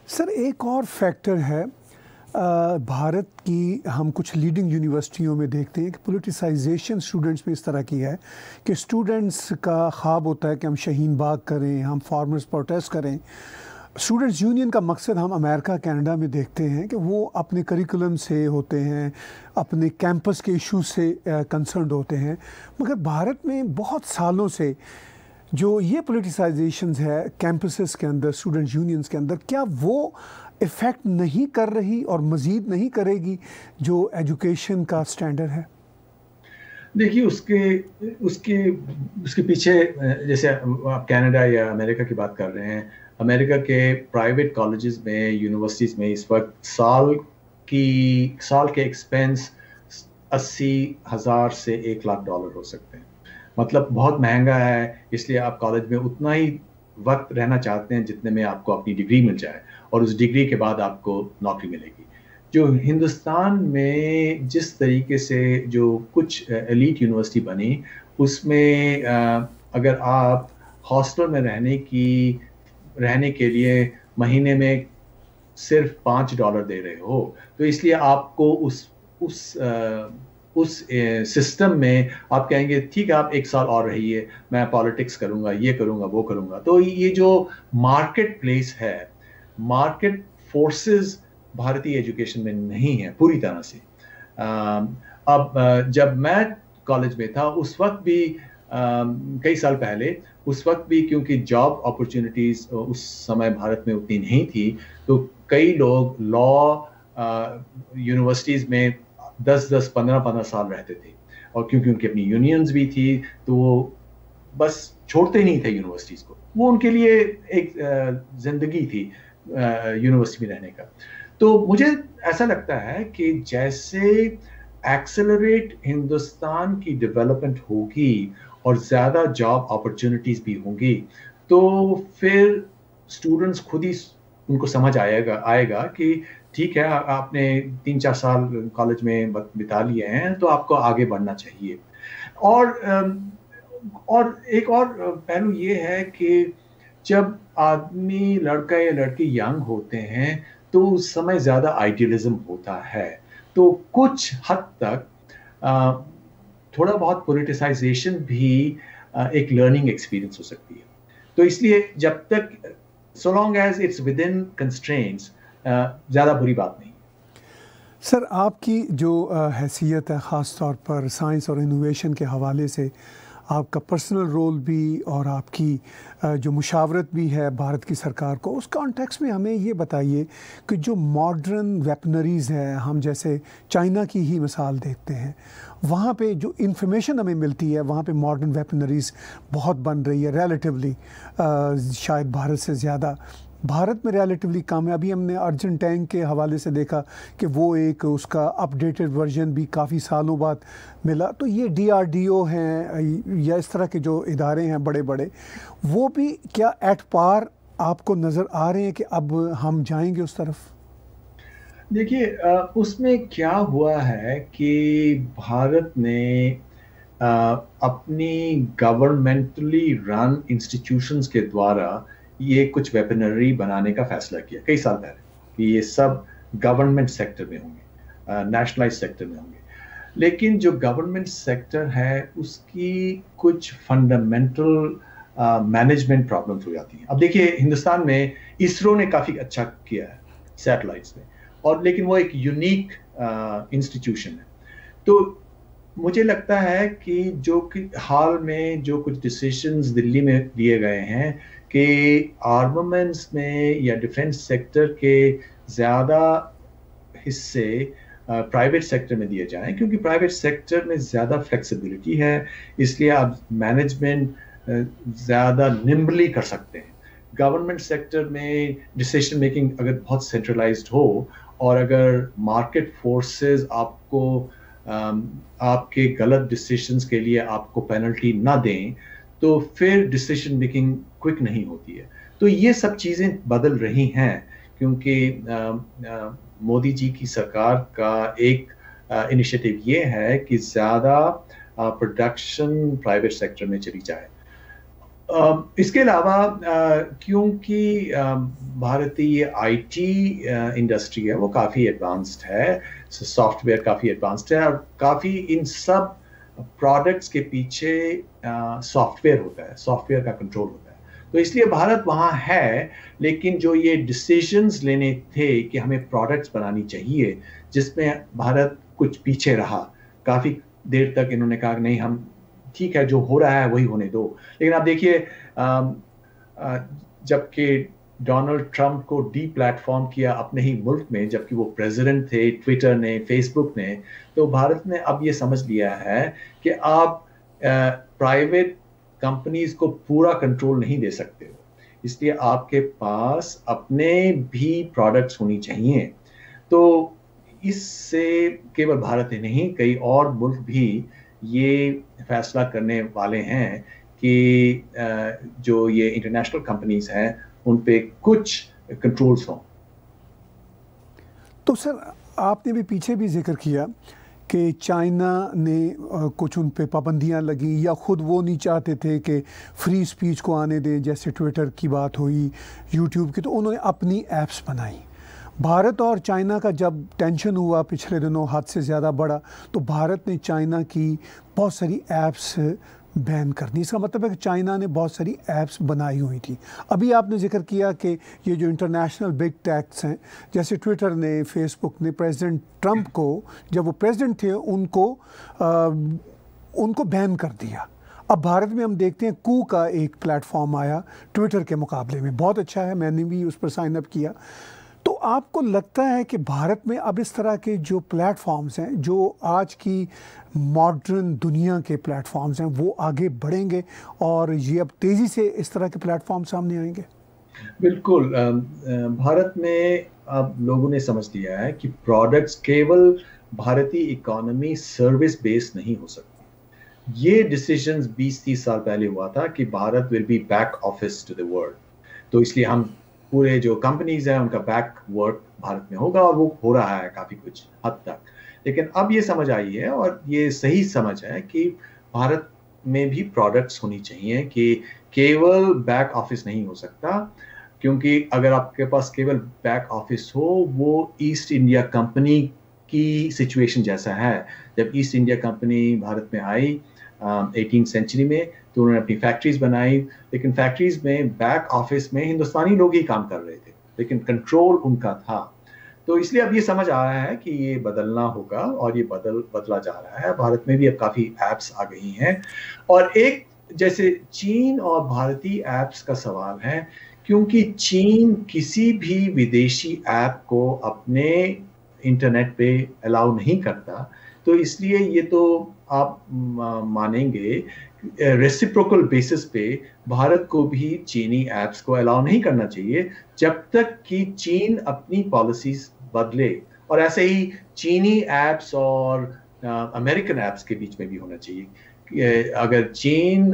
सर एक और फैक्टर है, भारत की हम कुछ लीडिंग यूनिवर्सिटियों में देखते हैं कि पोलिटिसाइजेशन स्टूडेंट्स में इस तरह की है कि स्टूडेंट्स का ख्वाब होता है कि हम शाहीन बाग करें, हम फार्मर्स प्रोटेस्ट करें। स्टूडेंट्स यूनियन का मकसद हम अमेरिका कनाडा में देखते हैं कि वो अपने करिकुलम से होते हैं, अपने कैंपस के इशू से कंसर्न्ड होते हैं। मगर भारत में बहुत सालों से जो ये पोलिटिसाइजेशंस है कैंपसेस के अंदर, स्टूडेंट यूनियंस के अंदर, क्या वो इफ़ेक्ट नहीं कर रही और मज़ीद नहीं करेगी जो एजुकेशन का स्टैंडर्ड है? देखिए उसके उसके उसके पीछे जैसे आप कनाडा या अमेरिका की बात कर रहे हैं, अमेरिका के प्राइवेट कॉलेजेस में, यूनिवर्सिटीज़ में इस वक्त साल के एक्सपेंस 80,000 से $1,00,000 हो सकते हैं। मतलब बहुत महंगा है, इसलिए आप कॉलेज में उतना ही वक्त रहना चाहते हैं जितने में आपको अपनी डिग्री मिल जाए और उस डिग्री के बाद आपको नौकरी मिलेगी। जो हिंदुस्तान में जिस तरीके से जो कुछ एलीट यूनिवर्सिटी बनी, उसमें अगर आप हॉस्टल में रहने के लिए महीने में सिर्फ $5 दे रहे हो, तो इसलिए आपको उस सिस्टम में आप कहेंगे ठीक है आप 1 साल और रहिए, मैं पॉलिटिक्स करूंगा, ये करूंगा, वो करूंगा। तो ये जो मार्केट प्लेस है, मार्केट फोर्सेस भारतीय एजुकेशन में नहीं है पूरी तरह से। अब जब मैं कॉलेज में था उस वक्त भी कई साल पहले, उस वक्त भी क्योंकि जॉब अपॉर्चुनिटीज़ उस समय भारत में उतनी नहीं थी, तो कई लोग लॉ यूनिवर्सिटीज़ में 10-10, 15-15 साल रहते थे और क्योंकि उनकी अपनी यूनियंस भी थी तो वो बस छोड़ते नहीं थे यूनिवर्सिटीज़ को। वो उनके लिए एक ज़िंदगी थी यूनिवर्सिटी में रहने का। तो मुझे ऐसा लगता है कि जैसे एक्सेलरेट हिंदुस्तान की डेवलपमेंट होगी और ज़्यादा जॉब अपॉर्चुनिटीज़ भी होंगी, तो फिर स्टूडेंट्स खुद ही उनको समझ आएगा कि ठीक है आपने 3-4 साल कॉलेज में बिता लिए हैं तो आपको आगे बढ़ना चाहिए। और एक और पहलू ये है कि जब आदमी, लड़का या लड़की यंग होते हैं तो उस समय ज़्यादा आइडियलिज्म होता है, तो कुछ हद तक थोड़ा बहुत पॉलिटिसाइजेशन भी एक लर्निंग एक्सपीरियंस हो सकती है। तो इसलिए जब तक so long as it's within constraints, ज़्यादा बुरी बात नहीं। सर आपकी जो हैसियत है ख़ास तौर पर साइंस और इनोवेशन के हवाले से, आपका पर्सनल रोल भी और आपकी जो मुशावरत भी है भारत की सरकार को, उस कॉन्टेक्स्ट में हमें ये बताइए कि जो मॉडर्न वेपनरीज़ हैं, हम जैसे चाइना की ही मिसाल देखते हैं, वहाँ पे जो इंफॉर्मेशन हमें मिलती है वहाँ पे मॉडर्न वेपनरीज़ बहुत बन रही है रिलेटिवली, शायद भारत से ज़्यादा। भारत में रिलेटिवली कम है। अभी हमने अर्जेंट टैंक के हवाले से देखा कि वो एक उसका अपडेटेड वर्जन भी काफ़ी सालों बाद मिला। तो ये DRDO हैं या इस तरह के जो इदारे हैं बड़े बड़े, वो भी क्या एट पार आपको नज़र आ रहे हैं कि अब हम जाएंगे उस तरफ? देखिए उसमें क्या हुआ है कि भारत ने अपनी गवर्नमेंटली रन इंस्टीट्यूशंस के द्वारा ये कुछ वेपनरी बनाने का फैसला किया कई साल पहले कि ये सब गवर्नमेंट सेक्टर में होंगे, नेशनलाइज सेक्टर में होंगे। लेकिन जो गवर्नमेंट सेक्टर है उसकी कुछ फंडामेंटल मैनेजमेंट प्रॉब्लम्स हो जाती हैं। अब देखिए हिंदुस्तान में इसरो ने काफ़ी अच्छा किया है सैटेलाइट्स में, और लेकिन वो एक यूनिक इंस्टीट्यूशन है। तो मुझे लगता है कि हाल में जो कुछ डिसीजंस दिल्ली में लिए गए हैं कि आर्मामेंट्स में या डिफेंस सेक्टर के ज़्यादा हिस्से प्राइवेट सेक्टर में दिए जाएं, क्योंकि प्राइवेट सेक्टर में ज़्यादा फ्लेक्सिबिलिटी है, इसलिए आप मैनेजमेंट ज़्यादा निम्बली कर सकते हैं। गवर्नमेंट सेक्टर में डिसीजन मेकिंग अगर बहुत सेंट्रलाइज्ड हो और अगर मार्केट फोर्सेस आपको आपके गलत डिसीजंस के लिए आपको पेनल्टी ना दें, तो फिर डिसीजन मेकिंग क्विक नहीं होती है। तो ये सब चीज़ें बदल रही हैं क्योंकि मोदी जी की सरकार का एक इनिशिएटिव ये है कि ज़्यादा प्रोडक्शन प्राइवेट सेक्टर में चली जाए। इसके अलावा क्योंकि भारतीय आईटी इंडस्ट्री है वो काफ़ी एडवांस्ड है, सॉफ्टवेयर काफ़ी एडवांस्ड है, और काफ़ी इन सब प्रोडक्ट्स के पीछे सॉफ्टवेयर होता है, सॉफ्टवेयर का कंट्रोल होता है। तो इसलिए भारत वहाँ है, लेकिन जो ये डिसीजंस लेने थे कि हमें प्रोडक्ट्स बनानी चाहिए, जिसमें भारत कुछ पीछे रहा। काफ़ी देर तक इन्होंने कहा नहीं, हम ठीक है जो हो रहा है वही होने दो। लेकिन आप देखिए, जबकि डोनाल्ड ट्रंप को डी प्लेटफॉर्म किया अपने ही मुल्क में, जबकि वो प्रेसिडेंट थे, ट्विटर ने, फेसबुक ने, तो भारत ने अब ये समझ लिया है कि आप प्राइवेट कंपनीज को पूरा कंट्रोल नहीं दे सकते हो, इसलिए आपके पास अपने भी प्रोडक्ट्स होनी चाहिए। तो इससे केवल भारत ही नहीं, कई और मुल्क भी ये फैसला करने वाले हैं कि जो ये इंटरनेशनल कंपनीज हैं उन पे कुछ कंट्रोल्स हों। तो सर, आपने भी पीछे भी जिक्र किया कि चाइना ने कुछ उन पे पाबंदियां लगी, या ख़ुद वो नहीं चाहते थे कि फ्री स्पीच को आने दें, जैसे ट्विटर की बात हुई, यूट्यूब की, तो उन्होंने अपनी ऐप्स बनाई। भारत और चाइना का जब टेंशन हुआ पिछले दिनों हद से ज़्यादा बढ़ा, तो भारत ने चाइना की बहुत सारी ऐप्स बैन कर दी। इसका मतलब है कि चाइना ने बहुत सारी ऐप्स बनाई हुई थी। अभी आपने जिक्र किया कि ये जो इंटरनेशनल बिग टेक्स हैं, जैसे ट्विटर ने, फेसबुक ने, प्रेसिडेंट ट्रंप को, जब वो प्रेसिडेंट थे, उनको बैन कर दिया। अब भारत में हम देखते हैं कू का एक प्लेटफॉर्म आया ट्विटर के मुकाबले में, बहुत अच्छा है, मैंने भी उस पर साइन अप किया। तो आपको लगता है कि भारत में अब इस तरह के जो प्लेटफॉर्म्स हैं, जो आज की मॉडर्न दुनिया के प्लेटफॉर्म्स हैं, वो आगे बढ़ेंगे और ये अब तेज़ी से इस तरह के प्लेटफॉर्म सामने आएंगे? बिल्कुल। भारत में अब लोगों ने समझ लिया है कि प्रोडक्ट्स केवल भारतीय इकोनॉमी सर्विस बेस्ड नहीं हो सकती। ये डिसीजंस 20-30 साल पहले हुआ था कि Bharat will be back office to the world, तो इसलिए हम पूरे जो कंपनीज हैं उनका बैक वर्क भारत में होगा, और वो हो रहा है काफ़ी कुछ हद तक। लेकिन अब ये समझ आई है, और ये सही समझ है, कि भारत में भी प्रोडक्ट्स होनी चाहिए, कि केवल बैक ऑफिस नहीं हो सकता। क्योंकि अगर आपके पास केवल बैक ऑफिस हो, वो ईस्ट इंडिया कंपनी की सिचुएशन जैसा है। जब ईस्ट इंडिया कंपनी भारत में आई 18वीं सेंचुरी में, तो उन्होंने अपनी फैक्ट्रीज बनाई, लेकिन फैक्ट्रीज में बैक ऑफिस में हिंदुस्तानी लोग ही काम कर रहे थे, लेकिन कंट्रोल उनका था। तो इसलिए अब ये समझ आ रहा है कि ये बदलना होगा, और ये बदला जा रहा है। भारत में भी अब काफ़ी ऐप्स आ गई हैं, और एक जैसे चीन और भारतीय ऐप्स का सवाल है, क्योंकि चीन किसी भी विदेशी ऐप को अपने इंटरनेट पे अलाउ नहीं करता, तो इसलिए ये तो आप मानेंगे रेसिप्रोकल बेसिस पे भारत को भी चीनी ऐप्स को अलाउ नहीं करना चाहिए, जब तक कि चीन अपनी पॉलिसीज बदले। और ऐसे ही चीनी ऐप्स और अमेरिकन ऐप्स के बीच में भी होना चाहिए। अगर चीन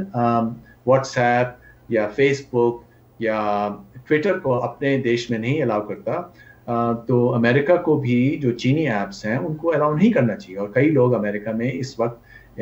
व्हाट्सएप या फेसबुक या ट्विटर को अपने देश में नहीं अलाउ करता, तो अमेरिका को भी जो चीनी ऐप्स हैं उनको अलाउ नहीं करना चाहिए। और कई लोग अमेरिका में इस वक्त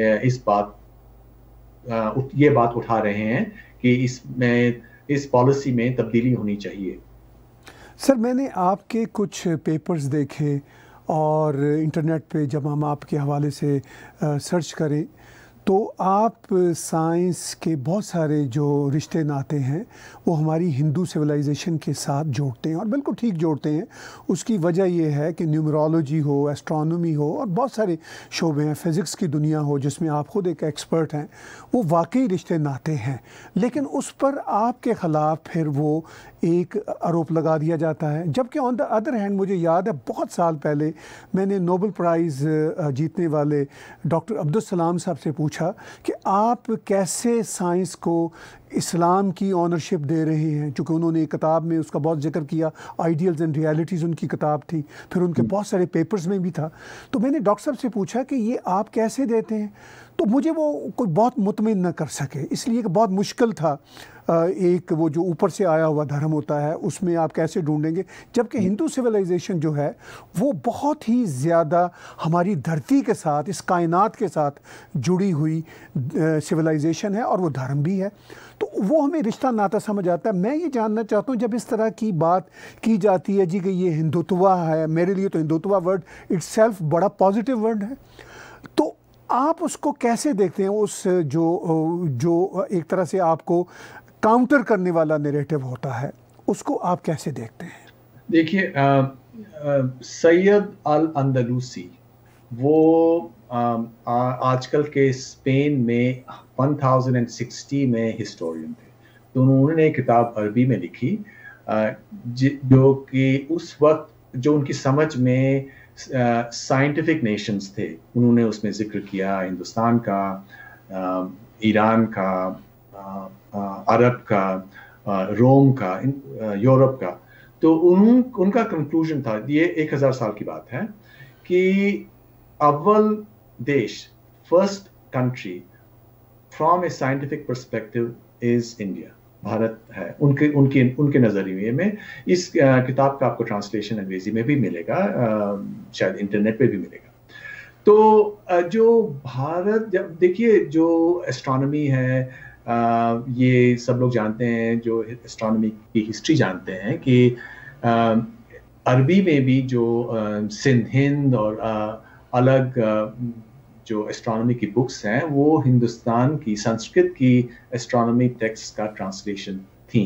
ये बात उठा रहे हैं कि इस पॉलिसी में तब्दीली होनी चाहिए। सर, मैंने आपके कुछ पेपर्स देखे, और इंटरनेट पे जब हम आपके हवाले से सर्च करें, तो आप साइंस के बहुत सारे जो रिश्ते नाते हैं वो हमारी हिंदू सिविलाइजेशन के साथ जोड़ते हैं, और बिल्कुल ठीक जोड़ते हैं। उसकी वजह ये है कि न्यूमरोलॉजी हो, एस्ट्रोनॉमी हो, और बहुत सारे शोबे हैं, फिज़िक्स की दुनिया हो जिसमें आप ख़ुद एक एक्सपर्ट हैं, वो वाकई रिश्ते नाते हैं। लेकिन उस पर आपके ख़िलाफ़ फिर वो एक आरोप लगा दिया जाता है। जबकि ऑन द अदर हैंड मुझे याद है बहुत साल पहले मैंने नोबेल प्राइज़ जीतने वाले डॉक्टर अब्दुल सलाम साहब से पूछा कि आप कैसे साइंस को इस्लाम की ऑनरशिप दे रहे हैं, क्योंकि उन्होंने एक किताब में उसका बहुत जिक्र किया, आइडियल्स एंड रियलिटीज़ उनकी किताब थी, फिर उनके बहुत सारे पेपर्स में भी था। तो मैंने डॉक्टर साहब से पूछा कि ये आप कैसे देते हैं? तो मुझे वो कोई बहुत मुतमिन न कर सके, इसलिए कि बहुत मुश्किल था। एक वो जो ऊपर से आया हुआ धर्म होता है उसमें आप कैसे ढूंढेंगे, जबकि हिंदू सिविलाइजेशन जो है वो बहुत ही ज़्यादा हमारी धरती के साथ, इस कायनात के साथ जुड़ी हुई सिविलाइजेशन है और वो धर्म भी है। तो वो हमें रिश्ता नाता समझ आता है। मैं ये जानना चाहता हूँ, जब इस तरह की बात की जाती है जी कि ये हिंदुत्व है, मेरे लिए तो हिंदुत्व वर्ड इट्सेल्फ बड़ा पॉजिटिव वर्ड है, तो आप उसको कैसे देखते हैं? उस जो एक तरह से आपको काउंटर करने वाला नैरेटिव होता है, उसको आप कैसे देखते हैं? देखिए, सैयद अल अंदलूसी वो आजकल के स्पेन में 1060 में हिस्टोरियन थे। तो उन्होंने एक किताब अरबी में लिखी जो कि उस वक्त जो उनकी समझ में साइंटिफिक नेशंस थे, उन्होंने उसमें जिक्र किया हिंदुस्तान का, ईरान का, अरब का, रोम का, यूरोप का। तो उनका कंक्लूजन था, ये 1000 साल की बात है, कि अव्वल देश, first country from a scientific perspective is India, Bharat है। उनके नजरिए में इस किताब का आपको ट्रांसलेशन अंग्रेजी में भी मिलेगा, शायद इंटरनेट पे भी मिलेगा। तो जो भारत, जब देखिए जो एस्ट्रोनॉमी है, ये सब लोग जानते हैं, जो एस्ट्रोनॉमी की हिस्ट्री जानते हैं कि अरबी में भी जो सिंध हिंद और अलग जो एस्ट्रोनॉमी की बुक्स हैं, वो हिंदुस्तान की संस्कृत की एस्ट्रोनॉमी टेक्स्ट का ट्रांसलेशन थी।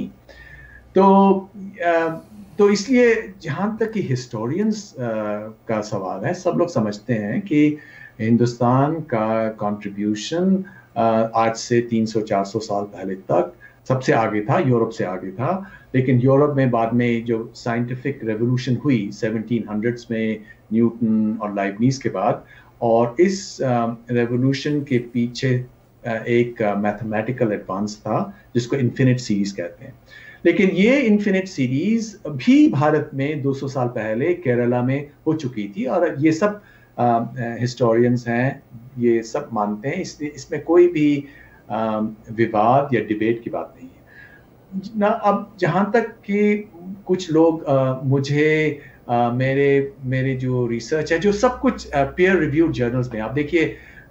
तो इसलिए जहाँ तक कि हिस्टोरियंस का सवाल है, सब लोग समझते हैं कि हिंदुस्तान का कंट्रीब्यूशन आज से 300-400 साल पहले तक सबसे आगे था, यूरोप से आगे था। लेकिन यूरोप में बाद में जो साइंटिफिक रेवोल्यूशन हुई 1700s में, न्यूटन और लाइबनीज के बाद, और इस रेवोल्यूशन के पीछे एक मैथमेटिकल एडवांस था जिसको इन्फिनिट सीरीज कहते हैं। लेकिन ये इन्फिनिट सीरीज भी भारत में 200 साल पहले केरला में हो चुकी थी, और ये सब हिस्टोरियंस हैं, ये सब मानते हैं, इसलिए इसमें कोई भी विवाद या डिबेट की बात नहीं है ना। अब जहाँ तक कि कुछ लोग मुझे मेरे जो रिसर्च है, जो सब कुछ पीयर रिव्यूड जर्नल्स में, आप देखिए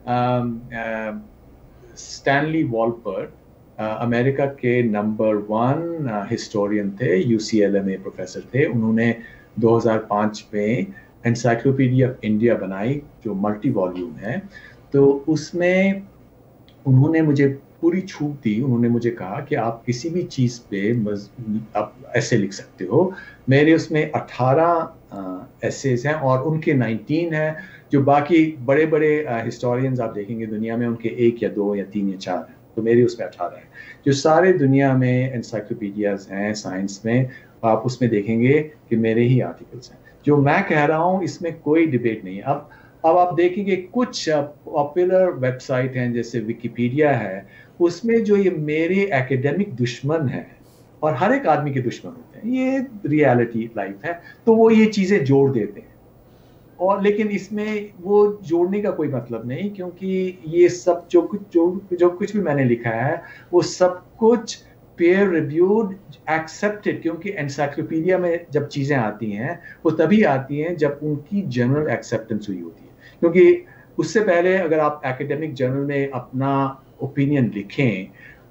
स्टैनली वॉलपर्ड अमेरिका के नंबर 1 हिस्टोरियन थे, UCLA में प्रोफेसर थे। उन्होंने 2005 में एनसाइक्लोपीडिया ऑफ इंडिया बनाई जो मल्टी वॉल्यूम है। तो उसमें उन्होंने मुझे पूरी छूट दी। उन्होंने मुझे कहा कि आप किसी भी चीज़ पे आप ऐसे लिख सकते हो। मेरे उसमें 18 एसेज हैं और उनके 19 हैं। जो बाकी बड़े बड़े हिस्टोरियंस आप देखेंगे दुनिया में, उनके 1 या 2 या 3 या 4 हैं, तो मेरे उसमें 18 हैं। जो सारे दुनिया में एनसाइक्लोपीडियाज हैं साइंस में, आप उसमें देखेंगे कि मेरे ही आर्टिकल्स हैं। जो मैं कह रहा हूँ इसमें कोई डिबेट नहीं है। अब आप देखेंगे कुछ पॉपुलर वेबसाइट हैं जैसे विकिपीडिया है, उसमें जो ये मेरे एकेडमिक दुश्मन हैं, और हर एक आदमी के दुश्मन होते हैं, ये रियलिटी लाइफ है, तो वो ये चीज़ें जोड़ देते हैं। और लेकिन इसमें वो जोड़ने का कोई मतलब नहीं, क्योंकि ये सब जो कुछ भी मैंने लिखा है वो सब कुछ पेयर रिव्यूड, एक्सेप्टेड, क्योंकि एनसाइक्लोपीडिया में जब चीज़ें आती हैं वो तभी आती हैं जब उनकी जनरल एक्सेप्टेंस हुई होती है। क्योंकि उससे पहले अगर आप एकेडमिक जर्नल में अपना ओपिनियन लिखें,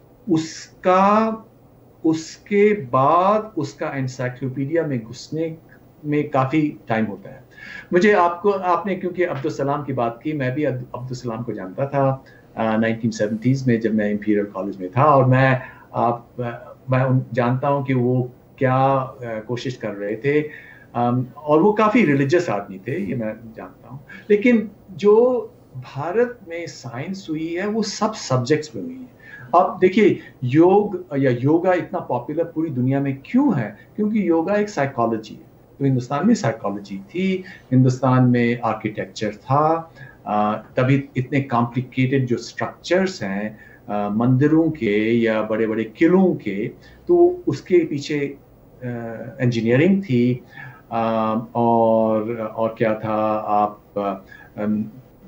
उसके बाद उसका एनसाइक्लोपीडिया में घुसने में काफ़ी टाइम होता है। मुझे आपने क्योंकि अब्दुल सलाम की बात की, मैं भी अब्दुल सलाम को जानता था 1970s में जब मैं इंपीरियल कॉलेज में था, और मैं जानता हूँ कि वो क्या कोशिश कर रहे थे, और वो काफ़ी रिलीजियस आदमी थे, ये मैं जानता हूँ। लेकिन जो भारत में साइंस हुई है वो सब सब्जेक्ट्स में हुई है। अब देखिए योग या योगा इतना पॉपुलर पूरी दुनिया में क्यों है? क्योंकि योगा एक साइकोलॉजी है। तो हिंदुस्तान में साइकोलॉजी थी, हिंदुस्तान में आर्किटेक्चर था, तभी इतने कॉम्प्लिकेटेड जो स्ट्रक्चर्स हैं मंदिरों के या बड़े बड़े किलों के, तो उसके पीछे इंजीनियरिंग थी, और क्या था, आप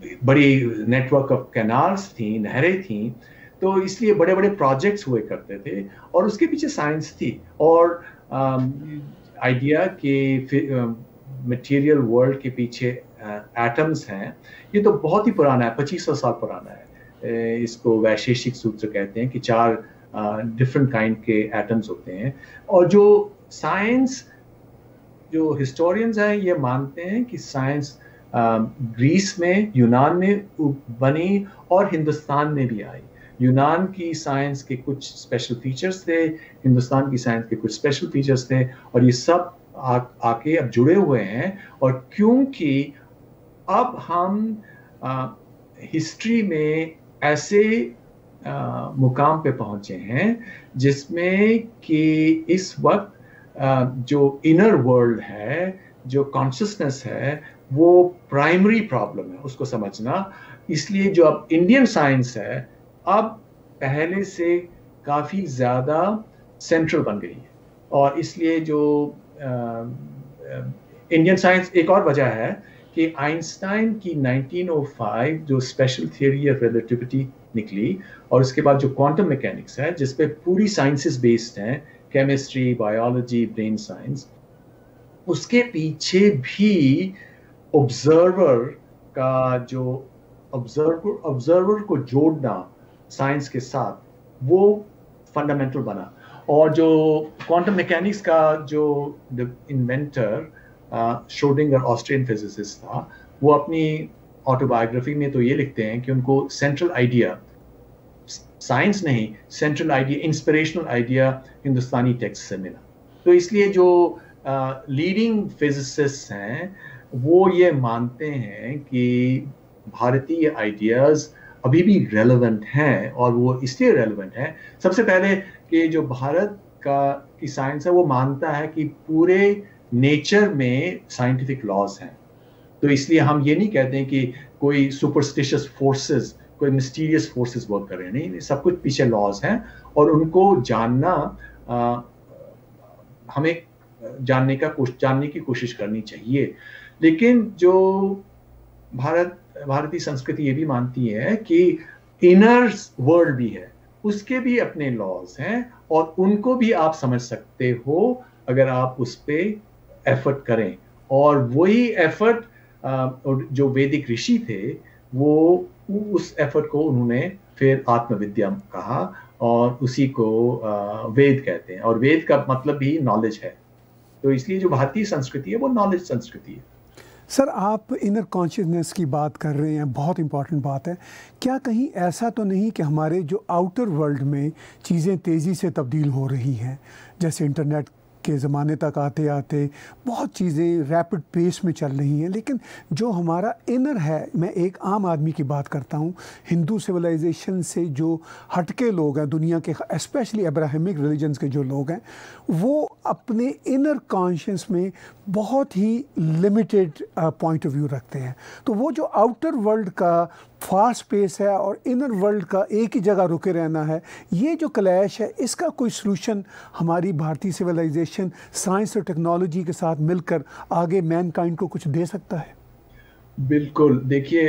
बड़ी नेटवर्क ऑफ कैनाल्स थी, नहरें थी, तो इसलिए बड़े बड़े प्रोजेक्ट्स हुए करते थे और उसके पीछे साइंस थी। और आइडिया कि मटेरियल वर्ल्ड के पीछे एटम्स हैं, ये तो बहुत ही पुराना है, 2500 साल पुराना है। इसको वैशेषिक सूत्र कहते हैं कि 4 डिफरेंट काइंड के एटम्स होते हैं। और जो साइंस, जो हिस्टोरियंस हैं, ये मानते हैं कि साइंस ग्रीस में, यूनान में बनी और हिंदुस्तान में भी आई। यूनान की साइंस के कुछ स्पेशल फीचर्स थे, हिंदुस्तान की साइंस के कुछ स्पेशल फीचर्स थे, और ये सब आके अब जुड़े हुए हैं। और क्योंकि अब हम हिस्ट्री में ऐसे मुकाम पे पहुंचे हैं जिसमें कि इस वक्त जो इनर वर्ल्ड है, जो कॉन्शियसनेस है, वो प्राइमरी प्रॉब्लम है, उसको समझना। इसलिए जो अब इंडियन साइंस है, अब पहले से काफ़ी ज़्यादा सेंट्रल बन गई है। और इसलिए जो इंडियन साइंस, एक और वजह है कि आइंस्टाइन की 1905 जो स्पेशल थियरी ऑफ रिलेटिविटी निकली, और उसके बाद जो क्वांटम मैकेनिक्स है, जिस पे पूरी साइंसेस बेस्ड हैं, केमिस्ट्री, बायोलॉजी, ब्रेन साइंस, उसके पीछे भी ऑब्जर्वर का जो ऑब्जर्वर को जोड़ना साइंस के साथ, वो फंडामेंटल बना। और जो क्वांटम मैकेनिक्स का जो इन्वेंटर श्रोडिंगर, ऑस्ट्रियन फिजिसिस्ट था, वो अपनी ऑटोबायोग्राफी में तो ये लिखते हैं कि उनको सेंट्रल आइडिया, साइंस नहीं, central idea, inspirational idea Hindustani text से मिला। तो इसलिए जो लीडिंग फिजिसिस्ट हैं, वो ये मानते हैं कि भारतीय आइडियाज़ अभी भी रेलेवेंट हैं, और वो इसलिए रेलेवेंट हैं, सबसे पहले कि जो भारत की साइंस है, वो मानता है कि पूरे नेचर में साइंटिफिक लॉज हैं। तो इसलिए हम ये नहीं कहते हैं कि कोई सुपरस्टिशियस फोर्सेस, कोई मिस्टीरियस फोर्सेस वर्क कर रहे हैं, नहीं, सब कुछ पीछे लॉज हैं, और उनको जानना, हमें जानने की कोशिश करनी चाहिए। लेकिन जो भारतीय संस्कृति ये भी मानती है कि इनर वर्ल्ड भी है, उसके भी अपने लॉज हैं, और उनको भी आप समझ सकते हो अगर आप उस पर एफर्ट करें। और वही एफर्ट जो वैदिक ऋषि थे, वो उस एफर्ट को उन्होंने फिर आत्मविद्या कहा, और उसी को वेद कहते हैं। और वेद का मतलब भी नॉलेज है। तो इसलिए जो भारतीय संस्कृति है, वो नॉलेज संस्कृति है। सर, आप इनर कॉन्शियसनेस की बात कर रहे हैं, बहुत इंपॉर्टेंट बात है। क्या कहीं ऐसा तो नहीं कि हमारे जो आउटर वर्ल्ड में चीज़ें तेज़ी से तब्दील हो रही हैं, जैसे इंटरनेट के ज़माने तक आते आते बहुत चीज़ें रैपिड पेस में चल रही हैं, लेकिन जो हमारा इनर है, मैं एक आम आदमी की बात करता हूँ, हिंदू सिविलाइजेशन से जो हटके लोग हैं दुनिया के, स्पेशली अब्राहमिक रिलीजन्स के जो लोग हैं, वो अपने इनर कॉन्शियस में बहुत ही लिमिटेड पॉइंट ऑफ व्यू रखते हैं। तो वो जो आउटर वर्ल्ड का फास्ट पेस है और इनर वर्ल्ड का एक ही जगह रुके रहना है, ये जो क्लैश है, इसका कोई सलूशन हमारी भारतीय सिविलाइजेशन साइंस और टेक्नोलॉजी के साथ मिलकर आगे मैनकाइंड को कुछ दे सकता है? बिल्कुल। देखिए,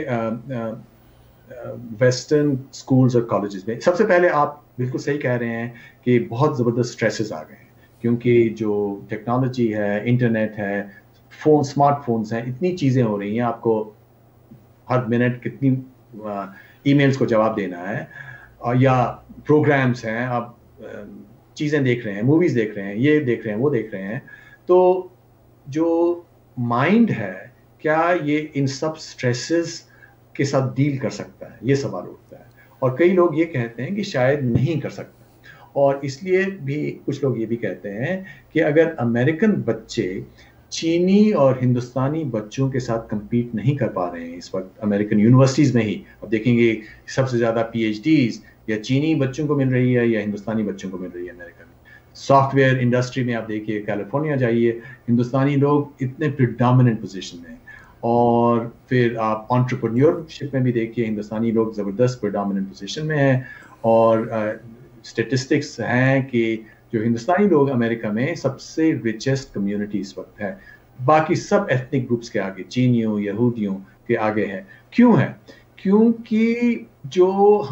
वेस्टर्न स्कूल्स और कॉलेजेस में सबसे पहले आप बिल्कुल सही कह रहे हैं कि बहुत ज़बरदस्त स्ट्रेसेस आ गए हैं, क्योंकि जो टेक्नोलॉजी है, इंटरनेट है, स्मार्टफोन्स हैं, इतनी चीज़ें हो रही हैं, आपको हर मिनट कितनी ईमेल्स को जवाब देना है, या प्रोग्राम्स हैं, आप चीज़ें देख रहे हैं, मूवीज़ देख रहे हैं, ये देख रहे हैं, वो देख रहे हैं। तो जो माइंड है, क्या ये इन सब स्ट्रेसेस के साथ डील कर सकता है, ये सवाल उठता है। और कई लोग ये कहते हैं कि शायद नहीं कर सकता, और इसलिए भी कुछ लोग ये भी कहते हैं कि अगर अमेरिकन बच्चे चीनी और हिंदुस्तानी बच्चों के साथ compete नहीं कर पा रहे हैं इस वक्त अमेरिकन यूनिवर्सिटीज़ में ही, अब देखेंगे सबसे ज़्यादा PhDs या चीनी बच्चों को मिल रही है या हिंदुस्तानी बच्चों को मिल रही है अमेरिका में। सॉफ्टवेयर इंडस्ट्री में आप देखिए, कैलिफोर्निया जाइए, हिंदुस्तानी लोग इतने प्रिडोमिनेंट पोजीशन में, और फिर आप एंटरप्रेन्योरशिप में भी देखिए, हिंदुस्तानी लोग ज़बरदस्त प्रिडोमिनेंट पोजीशन में हैं। और स्टेटिस्टिक्स हैं कि जो हिंदुस्तानी लोग अमेरिका में सबसे रिचेस्ट कम्युनिटी इस वक्त है, बाकी सब एथनिक ग्रुप्स के आगे, चीनियों, यहूदियों, के आगे है। क्यों है? क्योंकि जो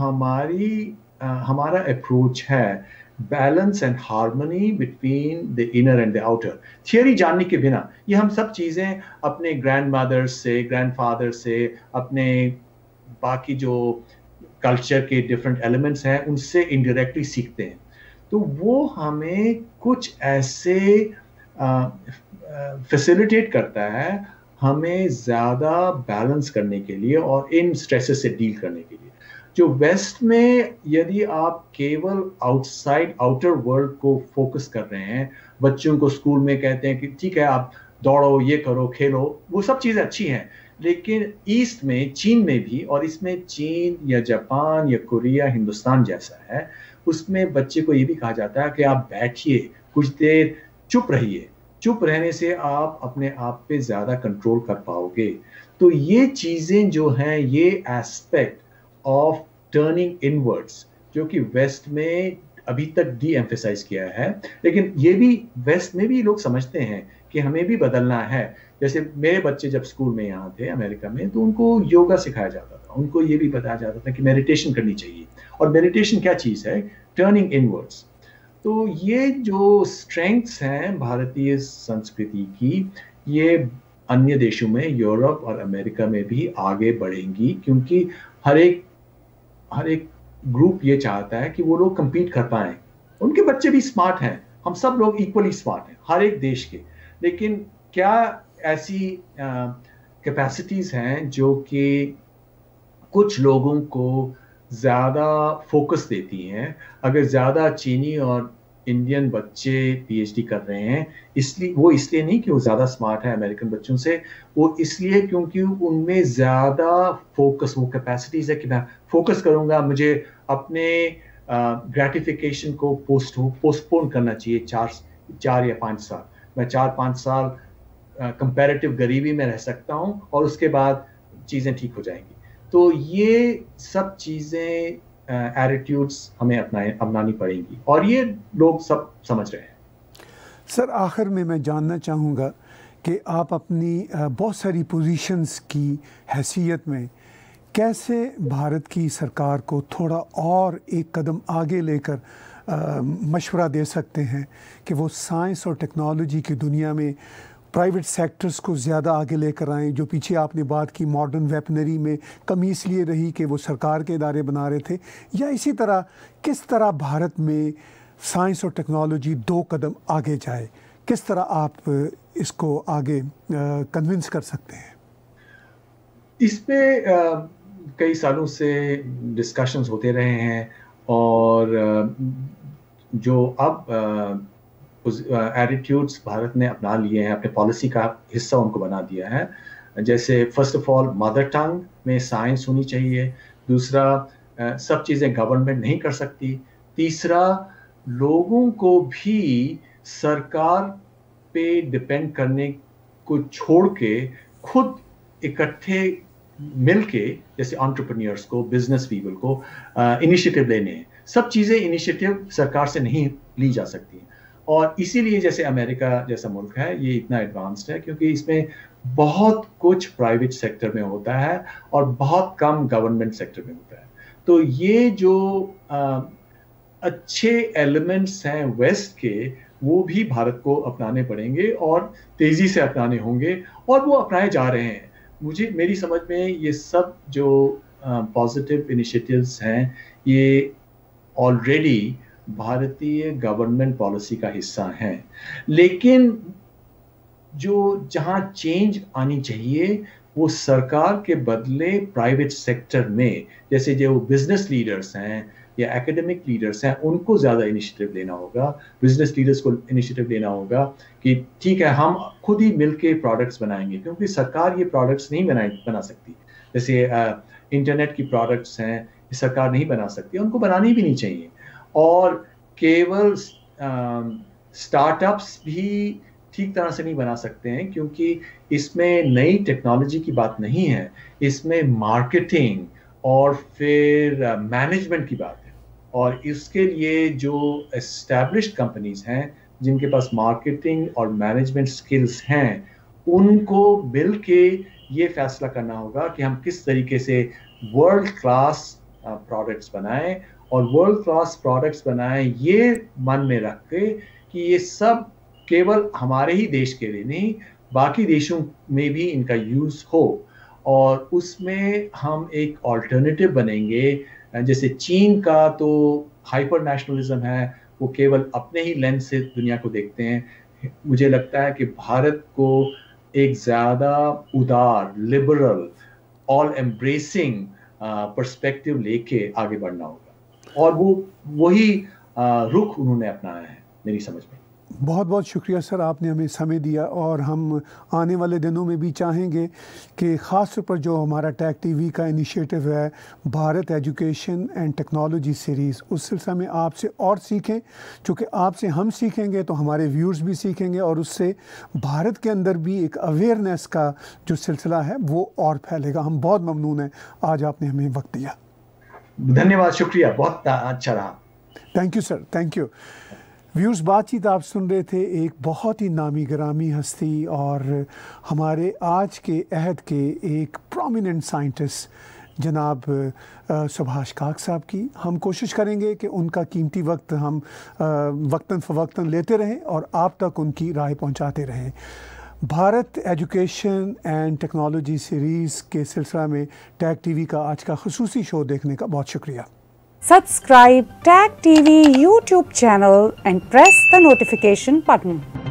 हमारा अप्रोच है, balance and harmony between the inner and the outer, theory जानने के बिना ये हम सब चीज़ें अपने ग्रैंड मदर से, ग्रैंडफादर से, अपने बाकी जो कल्चर के डिफरेंट एलिमेंट्स हैं उनसे इनडायरेक्टली सीखते हैं। तो वो हमें कुछ ऐसे फैसिलिटेट करता है हमें ज़्यादा बैलेंस करने के लिए और इन स्ट्रेसेस से डील करने के लिए। जो वेस्ट में यदि आप केवल आउटर वर्ल्ड को फोकस कर रहे हैं, बच्चों को स्कूल में कहते हैं कि ठीक है आप दौड़ो, ये करो, खेलो, वो सब चीज़ें अच्छी हैं, लेकिन ईस्ट में, चीन में भी, और इसमें चीन या जापान या कोरिया, हिंदुस्तान जैसा है, उसमें बच्चे को ये भी कहा जाता है कि आप बैठिए, कुछ देर चुप रहिए, चुप रहने से आप अपने आप पे ज़्यादा कंट्रोल कर पाओगे। तो ये चीज़ें जो हैं, ये एस्पेक्ट ऑफ टर्निंग इनवर्ड्स, जो कि वेस्ट में अभी तक डी एम्फेसाइज किया है, लेकिन ये भी वेस्ट में भी लोग समझते हैं कि हमें भी बदलना है। जैसे मेरे बच्चे जब स्कूल में यहाँ थे अमेरिका में, तो उनको योगा सिखाया जाता था, उनको ये भी बताया जाता था कि मेडिटेशन करनी चाहिए। और मेडिटेशन क्या चीज़ है? Turning inwards. तो ये जो स्ट्रेंथ्स हैं भारतीय संस्कृति की, ये अन्य देशों में, यूरोप और अमेरिका में भी आगे बढ़ेंगी, क्योंकि हर एक ग्रुप ये चाहता है कि वो लोग compete कर पाएं। उनके बच्चे भी स्मार्ट हैं, हम सब लोग इक्वली स्मार्ट हैं हर एक देश के, लेकिन क्या ऐसी कैपेसिटीज हैं जो कि कुछ लोगों को ज़्यादा फोकस देती हैं? अगर ज़्यादा चीनी और इंडियन बच्चे पीएचडी कर रहे हैं, इसलिए नहीं कि वो ज़्यादा स्मार्ट है अमेरिकन बच्चों से, वो इसलिए क्योंकि उनमें ज़्यादा फोकस, वो कैपेसिटीज है कि मैं फोकस करूँगा, मुझे अपने ग्रेटिफिकेशन को पोस्टपोन करना चाहिए 4 या 5 साल। मैं 4-5 साल कंपैरेटिव गरीबी में रह सकता हूँ और उसके बाद चीज़ें ठीक हो जाएंगी। तो ये सब चीज़ें एटीट्यूड्स हमें अपनानी पड़ेंगी, और ये लोग सब समझ रहे हैं। सर, आखिर में मैं जानना चाहूँगा कि आप अपनी बहुत सारी पोजीशंस की हैसियत में कैसे भारत की सरकार को थोड़ा और एक कदम आगे लेकर मशवरा दे सकते हैं कि वो साइंस और टेक्नोलॉजी की दुनिया में प्राइवेट सेक्टर्स को ज़्यादा आगे लेकर आएँ। जो पीछे आपने बात की मॉडर्न वेपनरी में कमी इसलिए रही कि वो सरकार के इदारे बना रहे थे, या इसी तरह किस तरह भारत में साइंस और टेक्नोलॉजी 2 कदम आगे जाए, किस तरह आप इसको आगे कन्विंस कर सकते हैं? इस पे कई सालों से डिस्कशंस होते रहे हैं, और जो अब एटीट्यूड्स भारत ने अपना लिए हैं, अपने पॉलिसी का हिस्सा उनको बना दिया है। जैसे first of all mother tongue में साइंस होनी चाहिए, दूसरा सब चीज़ें गवर्नमेंट नहीं कर सकती, तीसरा लोगों को भी सरकार पे डिपेंड करने को छोड़ के खुद इकट्ठे मिलके, जैसे एंटरप्रेन्योर्स को, बिजनेस पीपल को इनिशिएटिव लेने हैं। सब चीज़ें इनिशिएटिव सरकार से नहीं ली जा सकती, और इसीलिए जैसे अमेरिका जैसा मुल्क है ये इतना एडवांस्ड है, क्योंकि इसमें बहुत कुछ प्राइवेट सेक्टर में होता है और बहुत कम गवर्नमेंट सेक्टर में होता है। तो ये जो अच्छे एलिमेंट्स हैं वेस्ट के, वो भी भारत को अपनाने पड़ेंगे और तेज़ी से अपनाने होंगे, और वो अपनाए जा रहे हैं। मेरी समझ में ये सब जो पॉजिटिव इनिशिएटिव्स हैं, ये ऑलरेडी भारतीय गवर्नमेंट पॉलिसी का हिस्सा हैं। लेकिन जहां चेंज आनी चाहिए वो सरकार के बदले प्राइवेट सेक्टर में, जैसे जो बिजनेस लीडर्स हैं या एकेडमिक लीडर्स हैं, उनको ज़्यादा इनिशिएटिव लेना होगा। बिजनेस लीडर्स को इनिशिएटिव लेना होगा कि ठीक है, हम खुद ही मिलके प्रोडक्ट्स बनाएंगे, क्योंकि सरकार ये प्रोडक्ट्स नहीं बना सकती। जैसे इंटरनेट की प्रोडक्ट्स हैं, सरकार नहीं बना सकती, उनको बनानी भी नहीं चाहिए। और केवल स्टार्टअप्स भी ठीक तरह से नहीं बना सकते हैं, क्योंकि इसमें नई टेक्नोलॉजी की बात नहीं है, इसमें मार्केटिंग और फिर मैनेजमेंट की बात है। और इसके लिए जो एस्टैब्लिश्ड कंपनीज हैं जिनके पास मार्केटिंग और मैनेजमेंट स्किल्स हैं, उनको मिल के ये फैसला करना होगा कि हम किस तरीके से वर्ल्ड क्लास प्रोडक्ट्स बनाएं, और वर्ल्ड क्लास प्रोडक्ट्स बनाएं ये मन में रख के कि ये सब केवल हमारे ही देश के लिए नहीं, बाकी देशों में भी इनका यूज़ हो, और उसमें हम एक ऑल्टरनेटिव बनेंगे। जैसे चीन का तो हाइपर नेशनलिज्म है, वो केवल अपने ही लेंस से दुनिया को देखते हैं। मुझे लगता है कि भारत को एक ज़्यादा उदार, लिबरल, ऑल एम्ब्रेसिंग पर्सपेक्टिव लेके आगे बढ़ना होगा, और वही रुख उन्होंने अपनाया है मेरी समझ में। बहुत बहुत शुक्रिया सर, आपने हमें समय दिया, और हम आने वाले दिनों में भी चाहेंगे कि ख़ास तौर पर जो हमारा टैग टीवी का इनिशिएटिव है, Bharat education and technology series, उस सिलसिले में आपसे और सीखें, क्योंकि आपसे हम सीखेंगे तो हमारे व्यूअर्स भी सीखेंगे, और उससे भारत के अंदर भी एक अवेयरनेस का जो सिलसिला है वो और फैलेगा। हम बहुत ममनून हैं आज आपने हमें वक्त दिया। धन्यवाद, शुक्रिया, बहुत अच्छा रहा। Thank you sir, thank you. Viewers, बातचीत आप सुन रहे थे एक बहुत ही नामी गिरामी हस्ती और हमारे आज के अहद के एक प्रोमिनेंट साइंटिस्ट जनाब सुभाष काक साहब की। हम कोशिश करेंगे कि उनका कीमती वक्त हम वक्तन फ़वक्तन लेते रहें और आप तक उनकी राय पहुंचाते रहें। Bharat education and technology series के सिलसिला में टैग टीवी का आज का ख़ुसूसी शो देखने का बहुत शुक्रिया। Subscribe Tag TV YouTube channel and press the notification button.